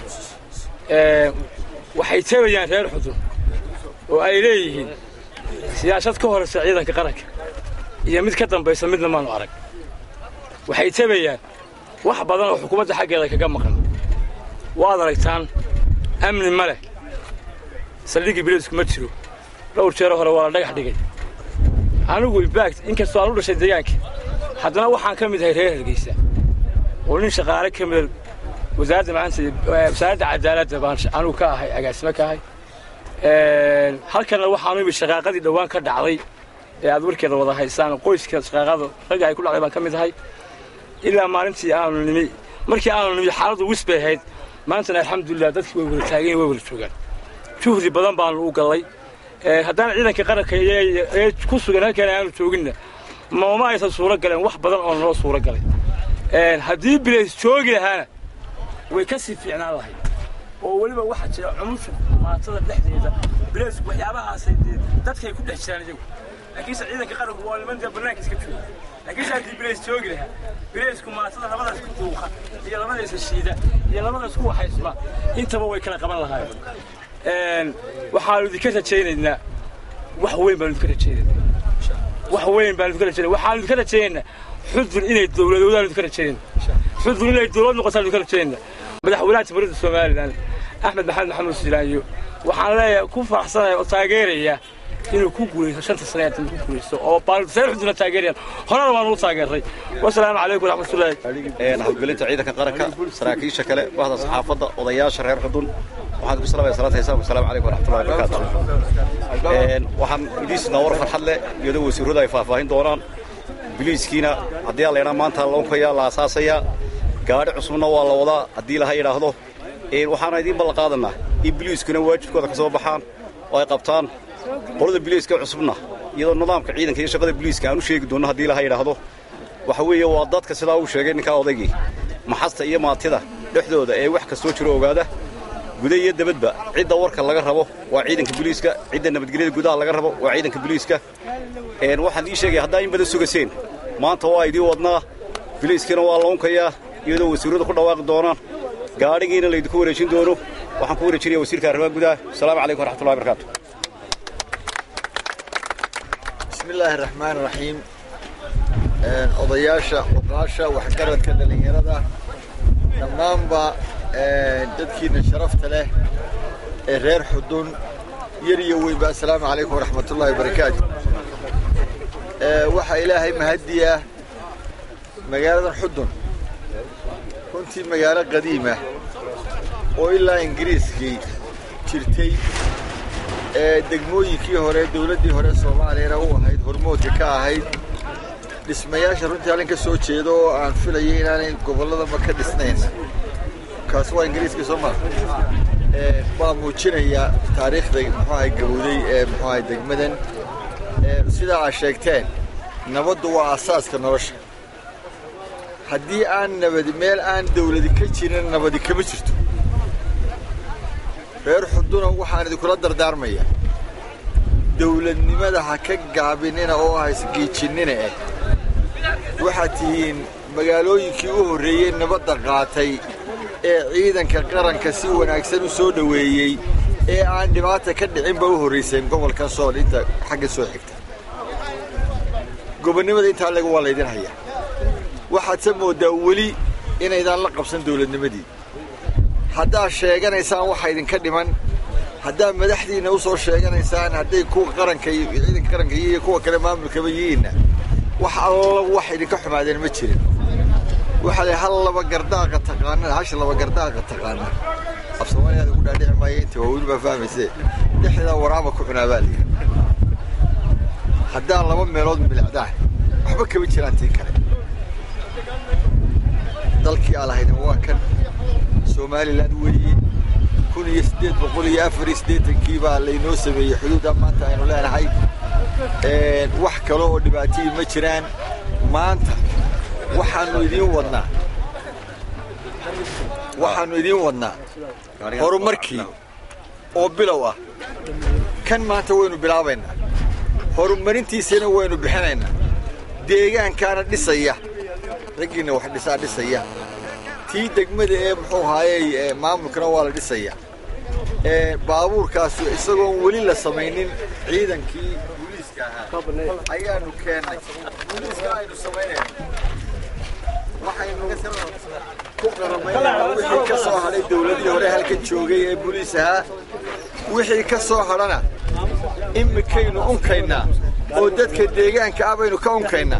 [SPEAKER 17] waxay tabayaan reer xudun oo ay leeyihiin siyaasad ka horeysa ciidanka qaranka iyo mid ka dambaysa midna maanu arag waxay tabayaan wax badan oo xukuumadda xaggeeda kaga maqan waad aragtaan amni ma leh saldhiggii bileysku ma jiro dhowr jeero hore waa la dhagax dhigay anigu impact inkastoo aan u dhashay deegaanka haddana waxaan ka mid ahay reer hargeysa oo nin shaqaale ka mid wasaaradda maanta wasaaradda cadaaladda baan anigu ka ahay agaasimo ka ahay halkana waxaanu imi shaqaaqadii dhowaan ka dhacday ee aad warkeeda wada haysaan qoyska shaqaaqada ragga ay ku dhacday baan ka mid ahay ilaa maalintii aanu nimi markii aanu nimi xaaladdu wis bay ahayd maantana alxamdulilah dadkii way wada taageen way wada joogaan juhdi badan baanu u gallay haddana ciidanka qaranka ee ku sugan halkan aanu jooginna ma aysan suuro galeen wax badan oo noo suuro galay haddii bileys joogi lahaana way ka sii fiicnaan lahayd oo weliba waxa jira cumuusha maatada dhexdeeda bileys waxyaabahaasay dadkay ku dhex jiraan iyagu laakiinse ciidanka qaranku waa nimanka bannaanka iska jooga laakiinse haddii bileys joogi lahaa bileysku maatada labadaas ku duuqa iyo labadaasa shiida iyo labadaas ku waxaysma intaba way kala qaban lahaayeen waxaanu idinka rajaynaynaa wax weyn baanu idinka rajaynaynaa wax weyn baanu idinka rajaynaynaa waxaanu idinka rajaynaynaa xudun inay dowladoodaan idinka rajaynaynaa xudun inay dowlad noqotaan idinka rajaynaynaa madaxweynaha jamhuuriyadda somalilan axmed maxamed maxamuud silaayo waxaan leeyahay ku faraxsanahay oo taageeraya inuu ku guulaysto shanta sane aad ku guulaysto oo baalseer xuduna taageerayaan horena waan ugu taageeray wasalaamu calaykum waraxmatullaahi
[SPEAKER 12] hawlgelinta ciidanka qaranka saraakiisha kale bahda saxaafadda odayaasha reer xudun waxaan ku salaamaya salaanta hisaabka asalaamu calaykum waraxmatullahi wabarakaatu waxaan idiisnaa war farxad leh iyadoo wasiirradu ay faahfaahin doonaan biliiskiina haddii aan leynaa maanta loonkayaa la asaasayaa gaadhi cusubna waa la wadaa haddii laha yidhaahdo waxaana idiin ballan qaadanaa in biliiskuna waajibkooda ka soo baxaan oo ay qabtaan qolada biliiska cusubna iyadoo nidaamka ciidanka iyo shaqada biliiska aan u sheegi doonno haddii laha yidhaahdo waxa weeye waa dadka sidaa uu sheegay ninkaa odaygii maxasta iyo maatida dhexdooda ee wax kastoo jiro ogaada guda iyo dabadba cidda warka laga rabo waa ciidanka biliiska cidda nabadgelyada gudaha laga rabo waa ciidanka biliiska waxaan ii sheegaya haddaa in badan sugaseen maanta waa idiin wadnaa biliiskiina waa loonkayaa iyadoo wasiirradu ku dhawaaqi doonaan gaadhigiina laydinku wareejin doono waxaan ku wareejinaya wasiirka arrimaha gudaha asalaamu calaykum waraxmatullahi wabarakaatu
[SPEAKER 7] بسم الله الرحمن الرحيم odayaasha oqaasha waxgaradka dhalinyarada dhammaanba dadkiina sharafta leh ee reer xudun yar iyo weynba assalaamu calaykum waraxmatullaahi wabarakaatu waxaa ilaahay mahadiya magaaladan xudun runtii magaalo qadiima oo ilaa ingiriiskii jirtay degmooyinkii hore dawladdii hore soomaaliyana u ahayd hormoodka ka ahayd dhismayaasha runtii halin ka soo jeedo oo aan filayay inaanay gobolladaba ka dhisnayna kaas waa ingiriiskii soo maa baa muujinaya taariikhda muxuu ahay gabowday ee muxuu ahay degmadan sidaa aad sheegteen nabaddu waa asaaska nolosha haddii aan nabadi meel aan dawladi ka jirin nabadi kama jirto reer xuduna waxaan idinkula dardaarmayaa dawladnimada ha ka gaabinina oo ha isgiijinnina eh waxaad tihiin magaalooyinkii u horreeyey nabadda qaatay ee ciidanka qaranka si wanaagsan u soo dhoweeyey ee aan dhibaata ka dhicinba u horrayseen gobolkan sool inta xagga soo xigta gobonnimada intaa laga waa laydin hayaa waxaadse mooddaa weli inaydaan la qabsan dawladnimadii haddaad sheeganaysaan waxa idinka dhiman haddaad madaxdiinna u soo sheeganaysaan hadday kuwa qaranka iyo ciidanka qaranka iyo kuwa kale maamulkaba yihiinna wax alla wax idinka xumaadeen ma jirin waxaa lay hal laba gardaaqa taqaanana hasha laba gardaaqa taqaana af soomaaliyaada ugu dhaadhici maayo inta waa weli baa fahmaysee dhexdaa waraaba ku cunaa baa layidhi haddaa laba meelood milicdaan waxba kama jiraan tii kale dalkii aa lahaydan waa kan somalilan weeye kun iyo siddeed boqol iyo afar iyo siddeetankii baa laynoo sameeyey xuduudda maanta aynu leenahay wax kale oo dhibaatayii ma jiraan maanta waxaannu idiin wadnaa waxaannu idiin wadnaa horumarkii oo bilow ah kan maanta waynu bilaabaynaa horumarintiisana waynu bixinaynaa deegaankaana dhisaya raggiina wax dhisaa dhisaya tii degmada ee muxuu ahaayey maamulkana waa la dhisaya baabuurkaas isagoo weli la samaynin ciidankii booliiska ahaa ayaanu keennay booliiska aynu samaynayno waxaynu ku qaramaynaa wixii ka soo hadhay dawladii hore halkan joogay ee booliis ahaa wixii ka soo hadhana imikaynu unkaynaa oo dadka deegaanka ah baynu ka unkaynaa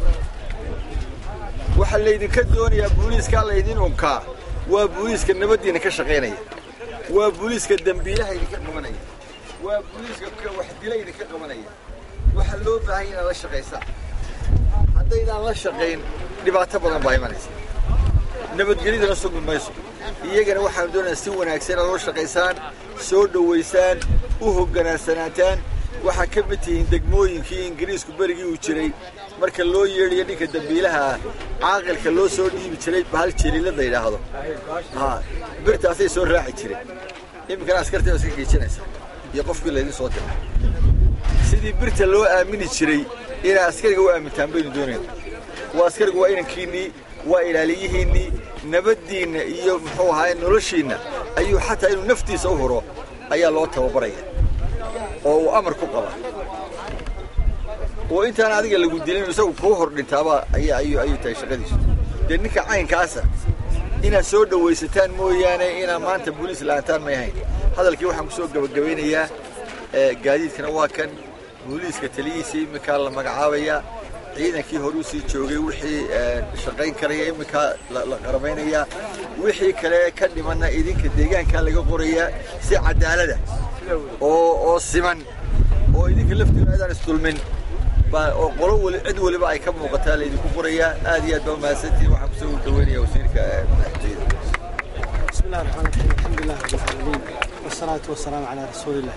[SPEAKER 7] waxaa laydinka doonayaa booliiskaa laydin unkaa waa booliiska nabaddiina ka shaqaynaya waa booliiska dembiilaha idinka qabanaya waa booliiska waxdila idinka qabanaya waxaa loo baahan inaad la shaqaysaan haddaydaan la shaqayn dhibaato badan baa imanaysa nabadgelyadana sugi mayso iyagana waxaanu doonayaa si wanaagsan inaad ula shaqaysaan soo dhowaysaan u hoggaansanaataan waxaa ka mid tihiin degmooyinkii ingiriisku berigii uu jiray marka loo yeedhiyo ninka dembiilaha ah caaqilka loo soo dhiibi jiray bahal jeliilada yidhaahdo birtaasay soo raaci jireen iminkana askartii iska geejinaysa iyo qofkii laydin soo diray sidii birta loo aamini jiray inaa askariga u aamintaan baynu doonayna waa askarigu waa inankiinnii waa ilaaliyihiinnii nabaddiinna iyo muxuu ahaay noloshiinna ayuu xataa inuu naftiisa u huro ayaa loo tababaraya oo uu amar ku qaba oo intaan adiga lagu dilin isagu kuu hor dhintaaba ayay tahay shaqadiisu dee ninka caynkaasa inaad soo dhowaysataan mooyaane inaad maanta booliis la'aantaan may ahayn hadalkii waxaan ku soo gabagabaynayaa gaadiidkana waa kan booliiska taliyihiisii iminkaa la magacaabayaa ciidankii hore u sii joogay wixii shaqayn karaya iminkaa la qaramaynayaa wixii kale ka dhimanna idinka deegaankaa laga qorayaa si cadaalada oo oo siman oo idinka laftiina aadaan isdulmin oo qolo wali cid waliba ay ka muuqataa laydinku qorayaa aad iyo aad baa mahadsantihiin waxaan kusoo dhaweynayaa wasiirka madaxtooyada
[SPEAKER 8] بسم الله الرحمن الرحيم الحمد لله رب العالمين والصلاة والسلام على رسول الله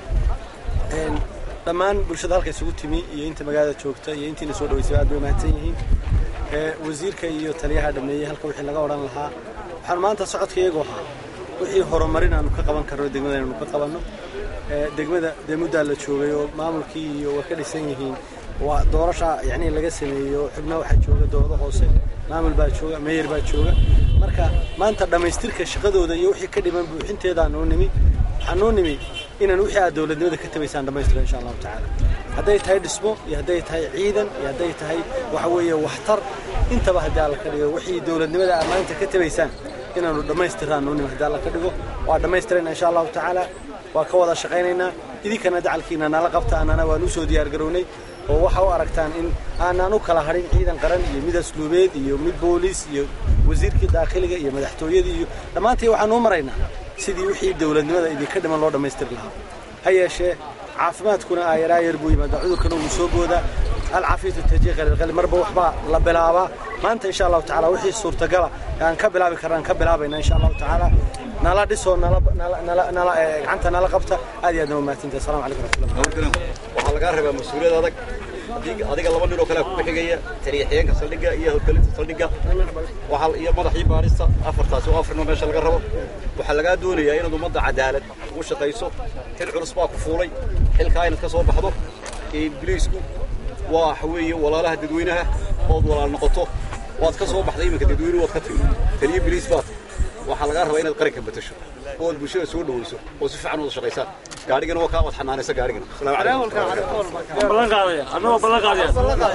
[SPEAKER 8] dhammaan bulshada halka isugu timi iyo inta magaalada joogta iyo intiina soo dhaweysay aad bay mahadsan yihiin wasiirka iyo taliyaha dhameeyay halka wixii laga oran lahaa waxaan maanta socodka iyagu ahaa wixii horumarin aanu ka qaban karno degmada aanu ka qabanno degmada deemuda la joogay oo maamulkii iyo waa ka dhisan yihiin waa doorasha yani laga sameeyo xubnaha waxa jooga dowladda hoose maamul baa jooga mayor baa jooga marka maanta dhamaystirka shaqadooda iyo wixii ka dhiman buuxinteeda aanu nimi waxaanu nimi inaan wixii aad dowladnimada ka tabaysaan dhamaystiro insha Allah taala hadday tahay dhismo iyo hadday tahay ciidan iyo hadday tahay waxa weeye waxtar intaba haddii alla ka dhigo wixii dowladnimada amaanta ka tabaysaan inaanu dhamaystiraan nimo haddii alla ka dhigo waa dhamaystirayna insha Allah taala waa ka wada shaqaynaynaa idinkana dacalkiina nala qabta anana waan u soo diyaar garownay oo waxa u aragtaan in aanan u kala harin ciidan qaran iyo mid asluubeed iyo mid booliis iyo wasiirkii daaqiliga iyo madaxtooyadii iyo dhamaantii waxaan u maraynaa sidii wixii dowladnimada idinka dhiman loo dhamaystir lahaa ha yeeshee caafimaadkuna aayaraa yar buu yimaada cudurkana wuu soo goodaa alcaafiyatu tajiiq alqalb marba waxba la bilaabaa maanta insha Allah taala wixii suurtagala aan ka bilaabi karaan ka bilaabayna insha Allah taala nala dhiso nala nala nala gacanta nala qabta aad iyo aad ma maatinta assalaamu calaykum
[SPEAKER 12] waxaa laga rabaa mas'uuliyad adag adiga laba nin oo kale ku xigaya tariixyeenka saldhiga iyo hogaaminta saldhiga waxa iyo madaxii baarista afartaas oo afarno meesha laga rabo waxa laga doonayaa inaad ummadda cadaalad ugu shaqayso xil culus baa ku fuulay xilka inaad ka soo baxdo ee biliisku waa weeye walaalaha dadweynaha oo walaal noqoto waad ka soo baxday iminka dadweynuhu waad ka timi taliye biliis baad waxa laga rabaa inaad qaranka batasho oo bulshada soo dhaweyso oo si fiican u shaqaysaa gaarigana waa ka wad xanaanaysa gaarigana assalaamu calaykum
[SPEAKER 4] ballan qaadaya anoo ballan qaadaya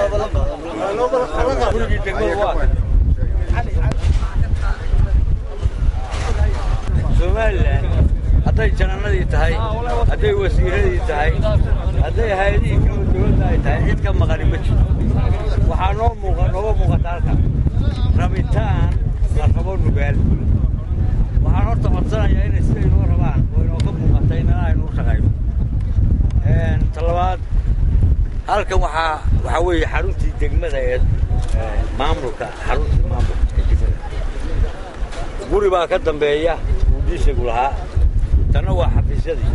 [SPEAKER 11] Soomaaliland hadday janaanadii tahay hadday wasiiradii tahay hadday hay'adihii kala dowladda ay tahay cid ka maqan ma jiro waxaa noo muuqa nooga muuqata halkan rabitaan la rabo nugaal waxaan horta codsanayaa inay sida inoo rabaan oo inoo ka muuqata inana aynu u shaqayno talabaad halkan waxaa waxaa weeye xaruntii degmada ee maamulka xaruntii maamulka ee degmada guri baa ka dambeeya uu diishagu lahaa tanna waa xafiisyadii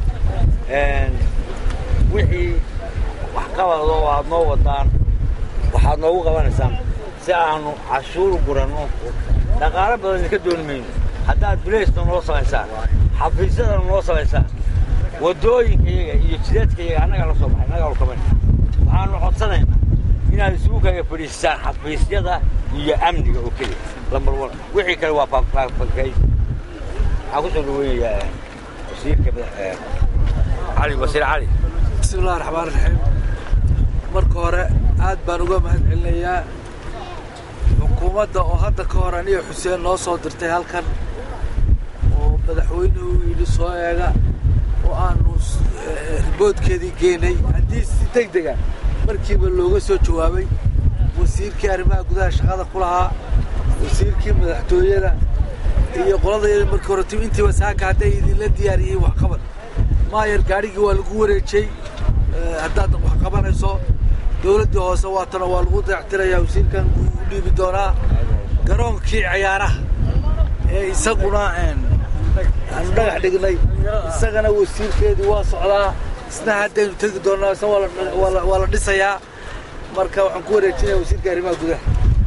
[SPEAKER 11] wixii wax qabado aad noo wadaan waxaad noogu qabanaysaan si aanu cashuur guranno dhaqaale badan idinka dooni mayno haddaad bilaysna noo samaysaan xafiisyadana noo samaysaan
[SPEAKER 6] waddooyinkayaga iyo jidadkayaga annaga la soo baxay annaga ulkaban waxaanu codsanaynaa inaad isugu kaga fadhiistaan xafiisyada iyo amniga oo keliya lambar wan wixii kale waa faafakays waxaa ku soo dhaweynayaa wasiirka cali wasiir cali
[SPEAKER 18] بسم الله الرحمن الرحيم marka hore aad baan uga mahadcelinayaa xukuumadda oo hadda ka hor aniga xuseen noo soo dirtay halkan oo madaxweynuhu yidhi soo eega oo aanu riboodkeedii geynay haddii si degdega markiiba looga soo jawaabay wasiirkii arrimaha gudaha shaqada ku lahaa wasiirkii madaxtooyada iyo qoladayada markii hore intiiba saaka hadday idinla diyaariyey waxqabad maayar gaadhigii waa lagu wareejay haddaad wax qabanayso dowladdii hoose waatana waa lagu dayactirayaa wasiirkan u dhiibi doonaa garoonkii ciyaaraha ee isaguna aanu dhagax dhignay isagana wasiirkeedii waa socdaa isna haddaynu tegi doonaa isna waa la dhisayaa marka waxaan ku wareejinayaa wasiirka arrimaha gudaha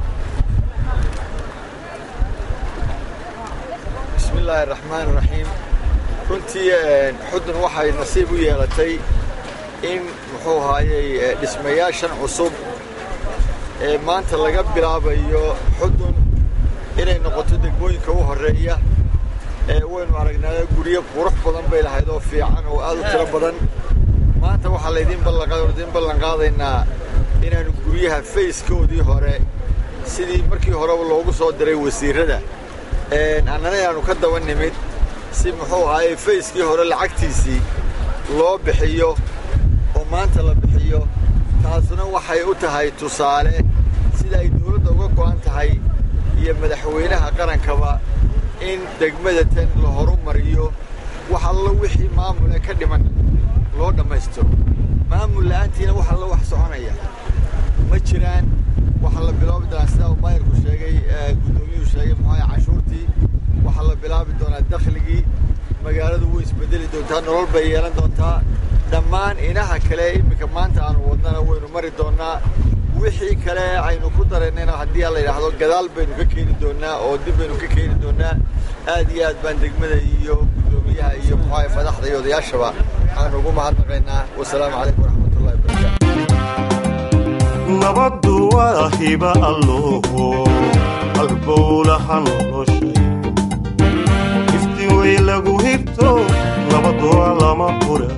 [SPEAKER 7] بسم الله الرحمن الرحيم runtii xudun waxay nasiib u yeelatay in muxuu ahaayey dhismayaashan cusub ee maanta laga bilaabayo xudun inay noqoto degmooyinka u horreeya ee waynu aragnaa guryo qurux badan bay lahayd oo fiican oo aad u tiro badan maanta waxaa laydin ballanqaadin ballanqaadaynaa inaanu guryaha fayskoodii hore sidii markii horeba loogu soo diray wasiirada annana inaanu ka daba nimid si muxuu ahaayey fayskii hore lacagtiisii loo bixiyo oo maanta la bixiyo taasuna waxay u tahay tusaale sida ay dawladda uga go'an tahay iyo madaxweynaha qarankaba in degmada tan la horumariyo wax alla wixii maamule ka dhiman loo dhammaystiro maamul la'aantiina wax alla wax soconaya ma jiraan waxa la bilaabi doonaa sida uu maayarku sheegay guddoomiyuhu sheegay muxuu cashuurtii waxa la bilaabi doonaa dakhligii magaaladu way isbedeli doontaa nolol bay yeelan doontaa dhammaan inaha kale iminka maanta aanu wadnana waynu mari doonnaa wixii kale aynu ku daraynayna haddii la yidhaahdo gadaal baynu ka keeni doonnaa oo dib baynu ka keeni doonnaa aad iyo aad baan degmada iyo guddoomiyaha iyo muxuu madaxda iyo odayaashaba waxaanu ugu mahadnaqaynaa wasalaamu calaykum waraxmatullahi wabarakaatu
[SPEAKER 13] nabaddu waa hiba alloho halbowlaha noloshay ifti way lagu hibto nabaddu waa lama hura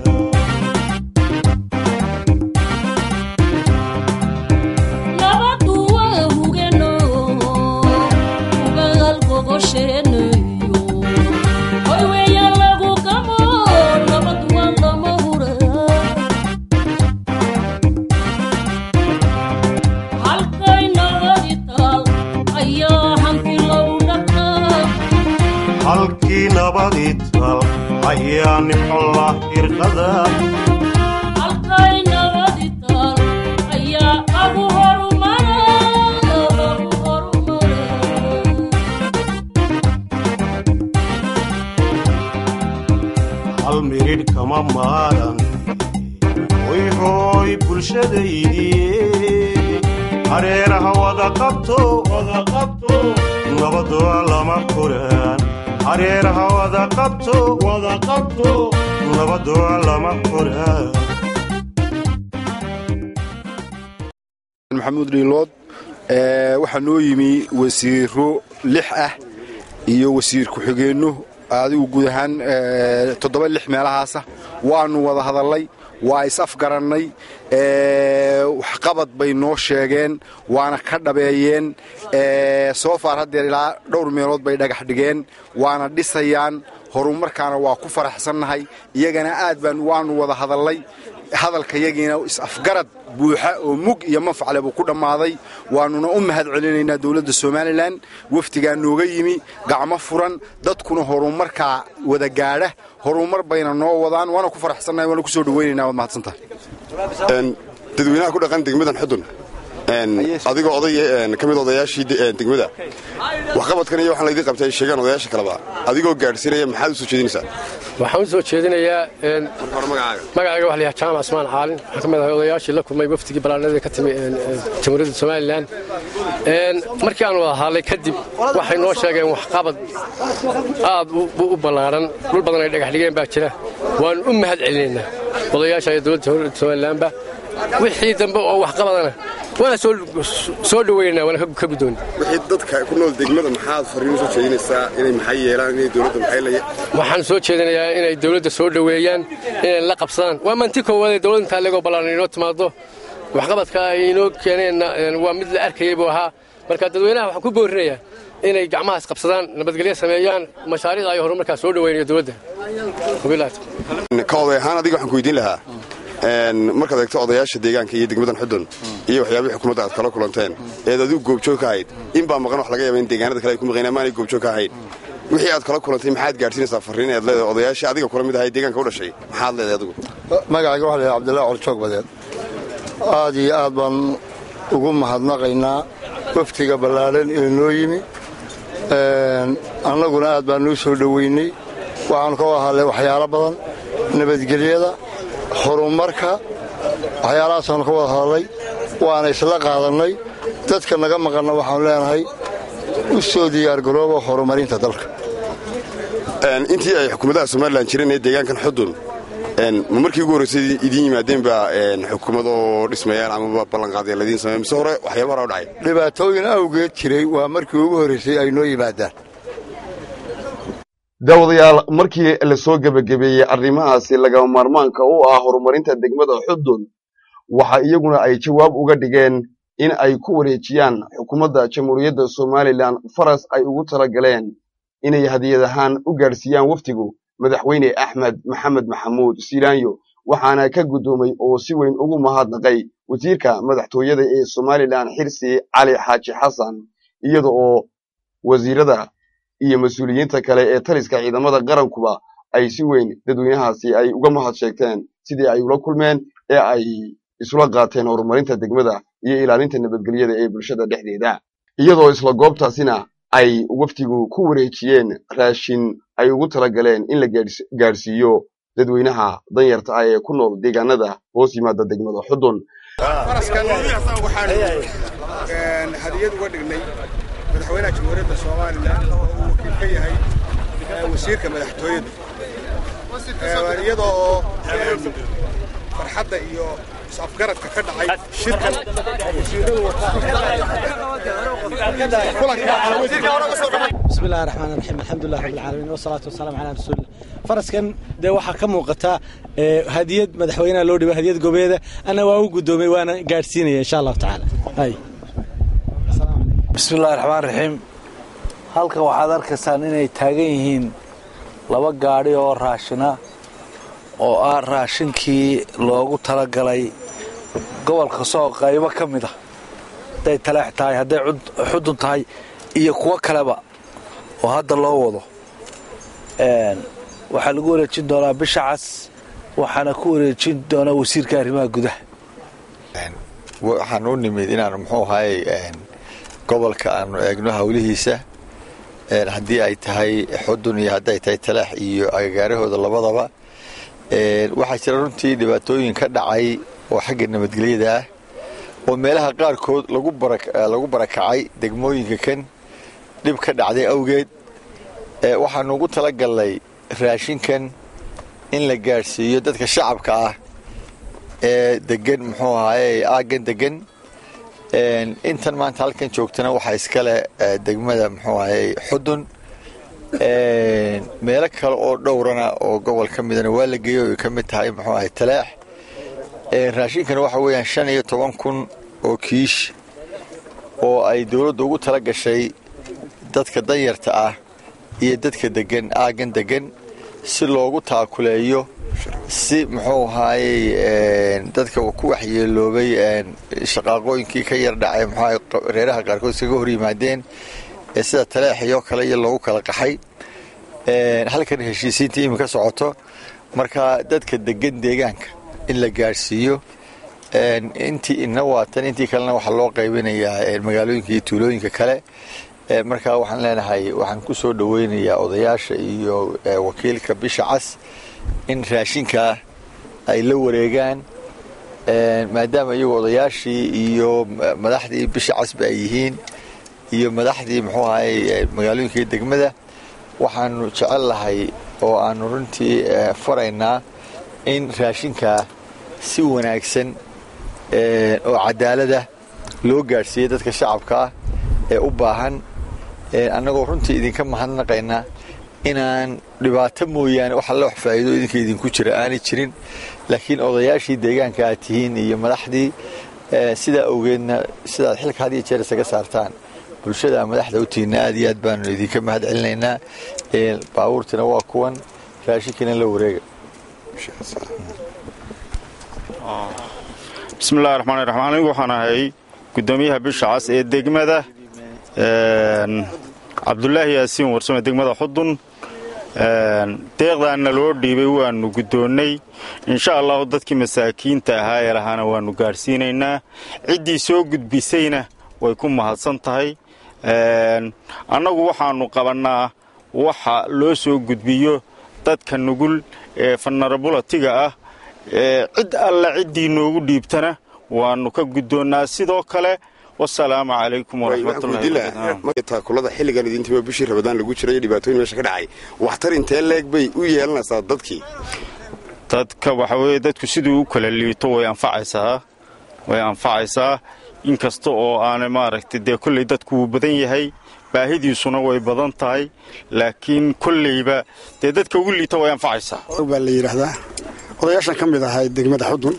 [SPEAKER 13] halkii nabadii tal ayaa nimcollah irqada
[SPEAKER 14] halkay nabadii tal ayaa abu
[SPEAKER 13] hal miridh kama maaran way hooy bulshadaydii hareeraha wada qabto nabaddu waa lama huraan hareeraha wada qabto nabaddu waa lama huraan
[SPEAKER 15] maxamuud dhiilood waxaa noo yimi wasiiro lix ah iyo wasiir ku-xigeenno adigu guud ahaan toddoba lix meelahaasa waannu wada hadallay waa is-afgarannay waxqabad bay noo sheegeen waana ka dhabeeyeen soo faar haddeer ilaa dhowr meelood bay dhagax dhigeen waana dhisayaan horumarkaana waa ku faraxsannahay iyagana aad baan waannu wada hadallay hadalkayagiina is-afgarad buuxa oo mug iyo manfacle buu ku dhammaaday waannuna u mahad celinaynaa dawladda somalilan wafdigaa nooga yimi gacmo furan dadkuna horumarkaa wada gaadha horumar bayna noo wadaan waana ku faraxsannahay waana ku soo dhawaynaynaa waad mahadsantahay
[SPEAKER 3] dadweynaha ku dhaqan degmadan xudun adigoo oday ka mid odayaashii degmada waxqabadkan iyo waxaan laydin qabtay sheegaan odayaasha kaleba adigoo gaadhsiinaya maxaad u soo jeedinaysaa
[SPEAKER 19] waxaan u soo jeedinayaa magacayga wax la yidhaha jaamac asmaan caalin waxaan ka mid ahay odayaashii la kulmay wafdigii ballaanada ka timi jamhuuriyadda somalilan markii aan wada hadlay kadib waxay noo sheegeen waxqabad aad u ballaaran dhul badan ay dhagax dhigeen baa jira waanu u mahad celinaynaa odayaasha iyo dowladda jamhuuriyadda somalilanba wixii dambe oo waxqabadana waana soo dhaweynaa waana ka guddoon
[SPEAKER 3] wixii dadka ku nool degmada maxaad fariin u soo jeedinaysaa inay maxay yeelaan inay dowladda maxay la
[SPEAKER 19] waxaan soo jeedinayaa inay dowladda soo dhaweeyaan inay la qabsadaan waa manti koowaad ee dowladda intaa legoo ballaaran inoo timaado waxqabadka ay inoo keeneenna waa mid la arkayay buu ahaa marka dadweynaha waxaan ku boorinayaa inay gacmahaas qabsadaan nabadgelyo sameeyaan mashaariicda ay horumarkaa soo dhaweynayo dowladda
[SPEAKER 3] ka oday ahaan adiga waxaan ku weydiin lahaa markaad eegto odayaasha deegaanka iyo degmadan xudun iyo waxyaabihii xukuumadda aad kala kulanteen eed adigu goobjoog ka ahayd in baa maqan wax laga yaaba in deegaanada kale ay ku maqeen amaanay goobjoog ka ahayd wixii aad kala kulantay maxaad gaadhsiinaysaa farriin eed leedahay odayaashii adiga kula mid ahay deegaanka u dhashay maxaad leedahay adigu
[SPEAKER 7] magacayga waxa la yidhaha cabdullaahi coljoog badeed aad iyo aad baan ugu mahadnaqaynaa waftiga ballaaran ee noo yimi annaguna aad baan nuu soo dhoweynay waxaanu ka wada hadlay waxyaalo badan nabadgelyada horumarka waxyaalahaasaan ka wada hadlay waana isla qaadannay dadka naga maqanna waxaanu leenahay u soo diyaargarooba horumarinta dalka
[SPEAKER 3] intii ay xukuumadaha somalilan jireen ee deegaankan xudun ma markii ugu horraysay idiin yimaadeen baa xukuumadoo dhismayaan amaba ballanqaadya ladiin samey mise hore waxyaaba hora u dhacay
[SPEAKER 7] dhibaatooyin awgeed jiray waa markii ugu horraysay ay noo yimaadaan
[SPEAKER 3] daawadayaal markii la soo gebagabeeyey arrimahaasi lagama maarmaanka u ah horumarinta degmada xudun waxa iyaguna ay jawaab uga dhigeen in ay ku wareejiyaan xukuumadda jamhuuriyadda somalilan faras ay ugu tala galeen inay hadiyad ahaan u gaadhsiiyaan wafdigu madaxweyne axmed maxamed maxamuud silaanyo waxaana ka guddoomay oo si weyn ugu mahadnaqay wasiirka madaxtooyada ee somalilan xirsi cali xaaji xasan iyada oo wasiirada iyo mas-uuliyiinta kale ee taliska ciidamada qarankuba ay si weyn dadweynahaasi ay uga mahad sheegteen sidii ay ula kulmeen ee ay isula qaateen horumarinta degmada iyo ilaalinta nabadgelyada ee bulshada dhexdeeda iyadoo isla goobtaasina ay wafdigu ku wareejiyeen raashin ay ugu tala galeen in la gaadhsiiyo dadweynaha danyarta ah ee ku nool deegaanada hoos yimaada degmada xudun
[SPEAKER 15] faraskan waxaanu hadiyad uga dhignay madaxweynaha jamhuuriyadda somalilan oo uu wakiil ka yahay wasiirka madaxtooyada iyadoo oo farxadda iyo afgaradka ka dhacay shirkan
[SPEAKER 8] بسم الله الرحمن الرحيم الحمد لله رب العالمين والصلاة والسلام على رسول الله فرسكن ده waxaa ka muuqata hadiyad madaxweynaha loo dhibay hadiyad gobeeda ana waa u gudoomay waana gaarsiinaya insha Allah taala hay
[SPEAKER 11] بسم الله الرحمن الرحيم halkan waxaad arkaysaan inay taagan yihiin laba gaari oo raashina oo ah raashinkii loogu talagalay gobolka soo qaybo ka mid ah haday taleex tahay haday xudun tahay iyo kuwa kaleba oo hadda loo wado waxaa lagu wareejin doonaa bisha cas waxaana ku wareejin doonaa wasiirka arrimaha gudaha
[SPEAKER 7] waxaan u nimid inaan muxuu ahaay gobolka aanu eegno hawlihiisa haddii ay tahay xudun iyo hadday tahay taleex iyo agagaarahooda labadaba waxaa jira runtii dhibaatooyin ka dhacay oo xagga nabadgelyada ah oo meelaha qaarkood lagu barakacay degmooyinka kan dhib ka dhacday awgeed waxaanu ugu talagalnay raashinkan in la gaadhsiiyo dadka shacabka ah ee degan muxuu ahaayey aaggan degan intan maanta halkan joogtana waxaa iskale degmada muxuu ahaayey xudun meelo kale oo dhowrana oo gobol ka midana waa la geeyey oo ay ka mid tahay muxuu ahay taleex raashinkana waxa weeyaan shan iyo toban kun oo kiish oo ay dowladdu ugu tala gashay dadka danyarta ah iyo dadka degan aaggan degan si loogu taakuleeyo si muxuu ahaayey dadka ku waxyeeloobay shaqaaqooyinkii ka yar dhacay muxuu reeraha qaarkood iskaga hor yimaadeen ee sida taleexiyoo kale iyo loogu kala qaxay halkan heshiisiintii iminka socoto marka dadka degan deegaanka in la gaadhsiiyo intii ina waatan intii kalena waxaa loo qaybinayaa magaalooyinka iyo tuulooyinka kale markaa waxaan leenahay waxaan ku soo dhaweynayaa odayaasha iyo wakiilka bisha cas in raashinkaa ay la wareegaan maadaama iyagu odayaashii iyo madaxdii bisha casba ay yihiin iyo madaxdii muxuu ahay magaalooyinka iyo degmada waxaanu jecel lahay oo aanu runtii faraynaa in raashinkaa si wanaagsan oo cadaalada loo gaadhsiiyey dadka shacabka ah ee u baahan annagoo runtii idinka mahadnaqaynaa inaan dhibaato mooyaane wax alla wax faa'iido idinka idinku jira aanay jirin laakiin odayaashii deegaanka aad tihiin iyo madaxdii sidaa awgeedna sidaad xilka had iyo jeer isaga saartaan bulshada madaxda u tihiinna aad iyo aad baanu idinka mahad celinaynaa baabuurtina waa kuwan raashinkiina la wareega
[SPEAKER 20] bismillahi raxmaani raxiim anigu waxaan ahay guddoomiyaha bisha cas ee degmada cabdulaahi yaasiin warsame degmada xudun deeqdaanna loo dhiibay waanu guddoonnay insha allahu dadkii masaakiinta ahaa ee lahaana waannu gaadhsiinaynaa ciddii soo gudbisayna way ku mahadsan tahay annagu waxaannu qabannaa waxa loo soo gudbiyo dadka nugul ee fanarabulatiga ah cid alla ciddii noogu dhiibtana waannu ka guddoonnaa sidoo kale wasalaamu calaykum
[SPEAKER 3] waraxmatullahitaakulada xilligan idintiiba bishii rabadaan lagu jiray dhibaatooyin meesha ka dhacay waxtar intee leeg bay u yeelanaysaa dadkii
[SPEAKER 20] dadka waxa weeye dadku siduu u kala liito way anfacaysaa way anfacaysaa inkasta oo aanay maaragtay dee kolley dadku wuu badan yahay baahidiisuna way badan tahay laakiin kolleyba dee dadka ugu liita way anfacaysaa
[SPEAKER 5] baa la yidhaahdaa odayaashan ka mid ahay degmada xudun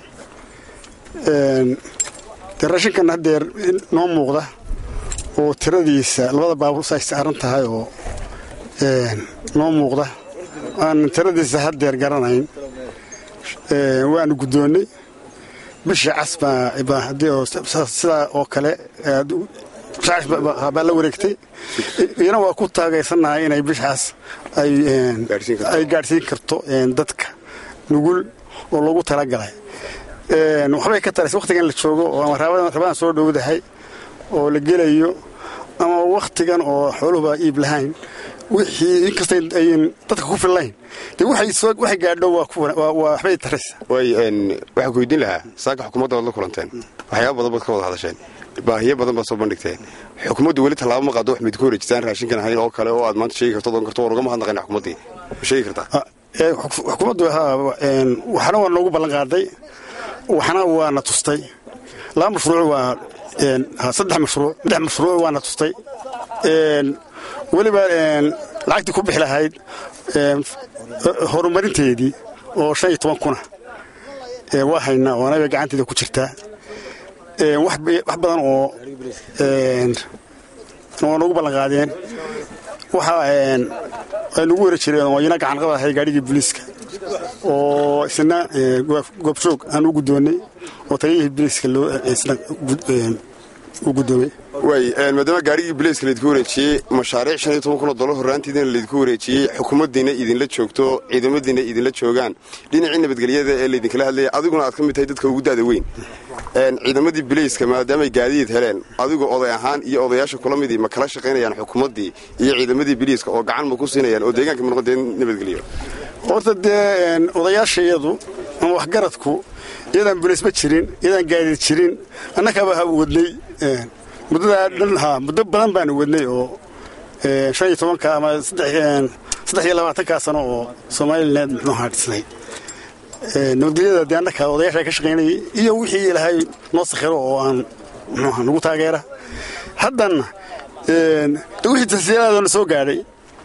[SPEAKER 5] dee raashinkan haddeer noo muuqda oo tiradiisa labada baabuur ay saaran tahay oo noo muuqda aan tiradiisa haddeer garanayn waanu guddoonnay bisha cas sidaa oo kale baa la wareegtay iyana waa ku taagaysannahay inay bishaas ay gaadhsiin karto dadka nugul oo loogu talagalay waxbay ka taraysa wakhtigan la joogo oo rabaan soo dhowdahay oo la gelayo ama wakhtigan oo xooluhuba iib lahayn wixii inkasta ayn dadka ku fillayn dee waxay gaadho waa waxbay taraysa
[SPEAKER 3] waxaan ku weydiin lahaa saaka xukuumadda waad la kulanteen waxyaaba badan baad ka wada hadasheen baahiyo badan baad soo bandhigteen xukuumaddu weli tallaabo ma qaado wax mid ku wareejisaan raashinkan ahayn oo kale oo aad maanta sheegi karto doon karto waan uga mahadnaqayna xukuumaddii ma sheegi kartaa
[SPEAKER 5] xukuumaddu waxna waa noogu ballan qaaday waxna waana tustay laba mashruuc waa saddex mashruuc saddex mashruuc waana tustay weliba lacagtii ku bixi lahayd horumarinteedii oo shan iyo toban kuna waa haynaa oo anaga gacanteeda ku jirtaa wax badan oo waa noogu ballan qaadeen waxa ay nagu weri jireen oo iyana gacan qabadahay gaadhigii booliiska oo isna goobjoog aan u guddoonnay oo taliyihii booliiska loo isna u guddoomay
[SPEAKER 3] way maadaama gaarigii booliiska laydinku wareejiyey mashaariic shan iyo toban kun oo dollar horraantiidina laydinku wareejiyey xukuumaddiina idinla joogto ciidamadiina idinla joogaan dhinacii nabadgelyada ee laydinkala hadlaya adiguna aad ka mid tahay dadka ugu da'da weyn ciidamadii booliiska maadaamay gaadiid heleen adigu oday ahaan iyo odayaasha kula midii ma kala shaqaynayaan xukuumaddii iyo ciidamadii booliiska oo gacan ma ku siinayaan oo deegaanka ma noqon nabadgelyo
[SPEAKER 5] horta dee odayaashayadu ama waxgaradku iyadaan booliis ma jirin iyadaan gaadiid jirin annakaba ha wadnay muddadaa dhan ha muddo badan baanu wadnay oo shan iyo tobanka ama saddex iyo labaatankaa sano oo somaliland muxuu haadhisnay nabadgelyada dee annaka odayaasha ka shaqaynayay iyo wixii ilaahay noo sakhiro oo aan muxuuha nagu taageera haddanna de wixii tasiyadaadana soo gaadhay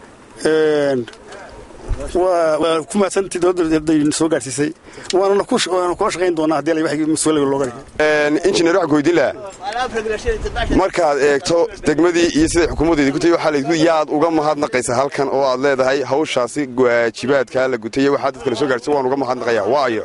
[SPEAKER 5] waa ku mahadsantii dowladda soo gaadhsiisay waana kula shaqayn doonaa haddii wax mas-uulada looga dhigay
[SPEAKER 3] injineer waxaan ku weydiin lahaa markaad eegto degmadii iyo siday xukuumaddeedii ku tahay waxaa laydku yaad uga mahadnaqaysa halkan oo aad leedahay hawshaasi waajibaadkaa la gutay iyo waxaa dadka la soo gaadhsay waan uga mahadnaqayaa waayo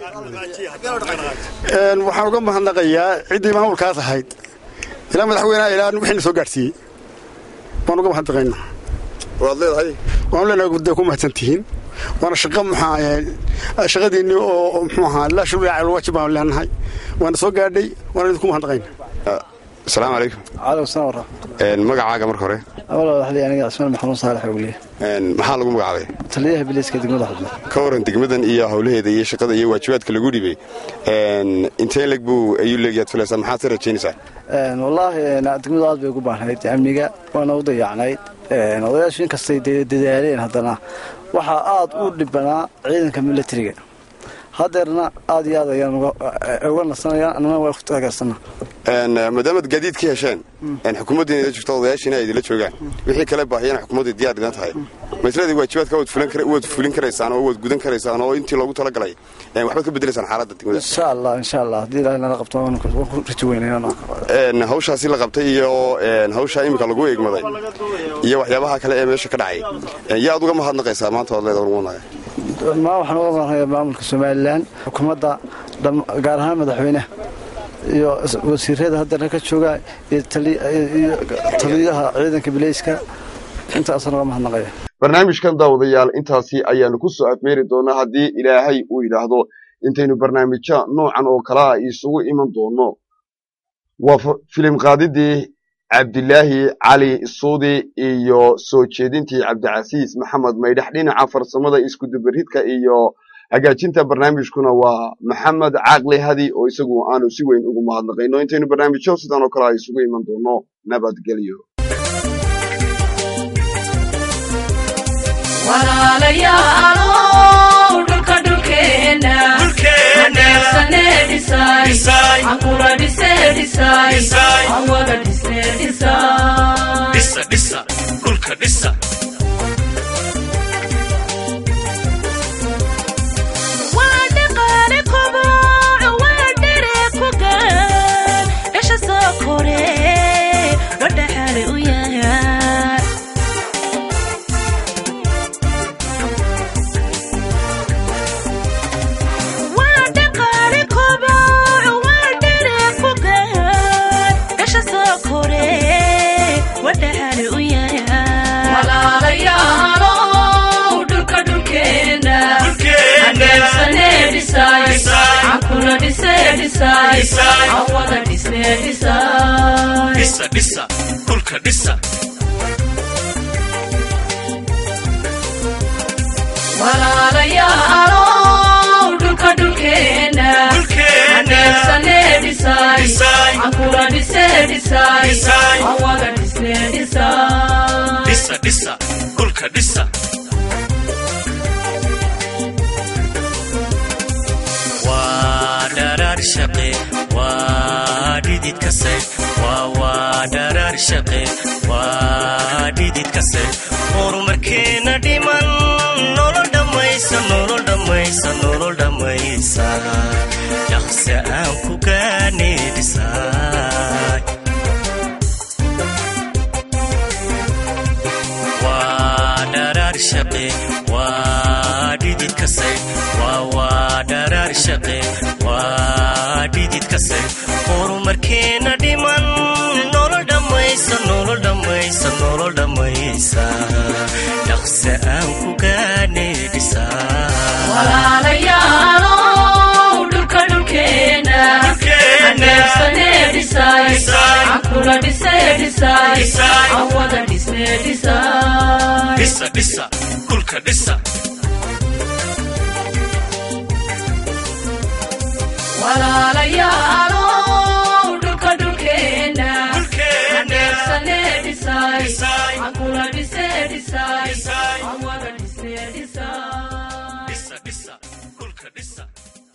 [SPEAKER 5] waxaan uga mahadnaqayaa ciddii maamulkaas ahayd ilaa madaxweynaha ilaa wixii na soo gaadhsiiyey waan uga mahadnaqaynaa
[SPEAKER 3] waad leedahay
[SPEAKER 5] waan leenahay dee ku mahadsantihiin
[SPEAKER 21] وانا شقه محا شقديني oo muxuu ahaa la shuruuc waajib aan leenahay waana soo gaadhay waana idinku mahadnaqayn
[SPEAKER 22] السلام عليكم.
[SPEAKER 21] عليكم السلام ورحمة
[SPEAKER 22] الله. magacaaga marka hore.
[SPEAKER 21] awal waxa la aniga Ismaan Maxamuud Saalax Awliye.
[SPEAKER 22] een maxaa lagu magacaabay?
[SPEAKER 21] Taliyaha biliska degmada Xudmo.
[SPEAKER 22] Ka waran degmadan iyo hawlaheeda iyo shaqada iyo waajibaadka lagu dhibay. een intee lag buu ayuu leeyahay filaysan maxaa tar rajaynaysaa?
[SPEAKER 21] een wallahi degmada aad bay ugu baahnayd amniga waana u dayacnay een odayaashin kastay dadaaleen haddana waxa aad u dhibanaa ciidanka militariga. hadeerna aad iyo aad ayaan uga nasanaya anna way ku taageersanaa
[SPEAKER 22] een madamad gadiid ka hesheen een xukuumadda inay jirto odayaashina ay la joogaan wixii kale baahiyana xukuumadda diyaar dhigan tahay mas'aladii waajibaadka wad fulan kare wad fulin kareysaan oo wad gudan kareysaan oo intii loogu tala galay een waxba ka bedelaysan xaaladda degmada
[SPEAKER 21] insha Allah insha Allah hadii ilaahay la qabto waan ku rajaynaynaa
[SPEAKER 22] een hawshaasi la qabtay iyo een hawsha imika lagu eegmaday iyo waxyaabaha kale ee meesha ka dhacay yaa aad uga mahadnaqaysaa maanta wad leedahay warwanaag
[SPEAKER 21] ma waxaan uga mahadnaqayaa maamulka Soomaaliland xukuumadda gaar ahaan madaxweynaha iyo wasiirada hadda ka jooga iyo taliyaha ciidanka bilayska intaas aan uga mahadnaqayaa
[SPEAKER 3] barnaamijkan daawadayaal intaasi ayaanu ku soo afmeeri doonaa haddii ilaahay uu yidhaahdo intaynu barnaamijyo noocan oo kale ah isugu iman doono waa filim qaadidii cabdilaahi cali suudi iyo soo jeedintii cabdicasiis maxamed maydhax dhinaca farsamada isku dubaridka iyo hagaajinta barnaamijkuna waa maxamed caaqli hadi oo isagu aanu si weyn ugu mahadnaqayno intaynu barnaamijyo sidan oo kale ah isugu iman doono nabadgelyo
[SPEAKER 2] walaalayaal dhulka dhulkeena dhulkeena dhisay ankura dhisay dhisay awada dhisay dhisay dhisa dhisa dhulka dhisa wadaqale kuba wadare kuga isha soo kore wadahale u yahay
[SPEAKER 1] Disa disa dhulka dhisa
[SPEAKER 2] walaalayaal dhulka dhulkeena dhulkeena dhisay ankura dhisay dhisay awada dhisay dhisay
[SPEAKER 1] disa disa dhulka dhisa waa darar shaqe waa didid kasay waa waa darar shaqe waa didid kasay horumarkeena dhiman nolol dhamaysa nolol dhamaysa nolol dhamaysa dhaqsi aan ku gaanay dhisay waa darar shaqe waa didid kasay waa waa darar shaqe waa didid kasay horumarkeena dhiman nolol dhamaysa nolol dhamaysa nolol dhamaysa dhaqsi aan ku gaanay dhisay
[SPEAKER 2] walaalayaal dhulka dhulkeena dhulkeena dhisay ankura dhisay dhisay awada dhisay dhisay
[SPEAKER 1] disa disa dhulka dhisa
[SPEAKER 2] walaalayaal dhulka dhulkeena dhulkeena dhisay ankura dhisay dhisay awada dhisay dhisay
[SPEAKER 1] disa disa dhulka dhisa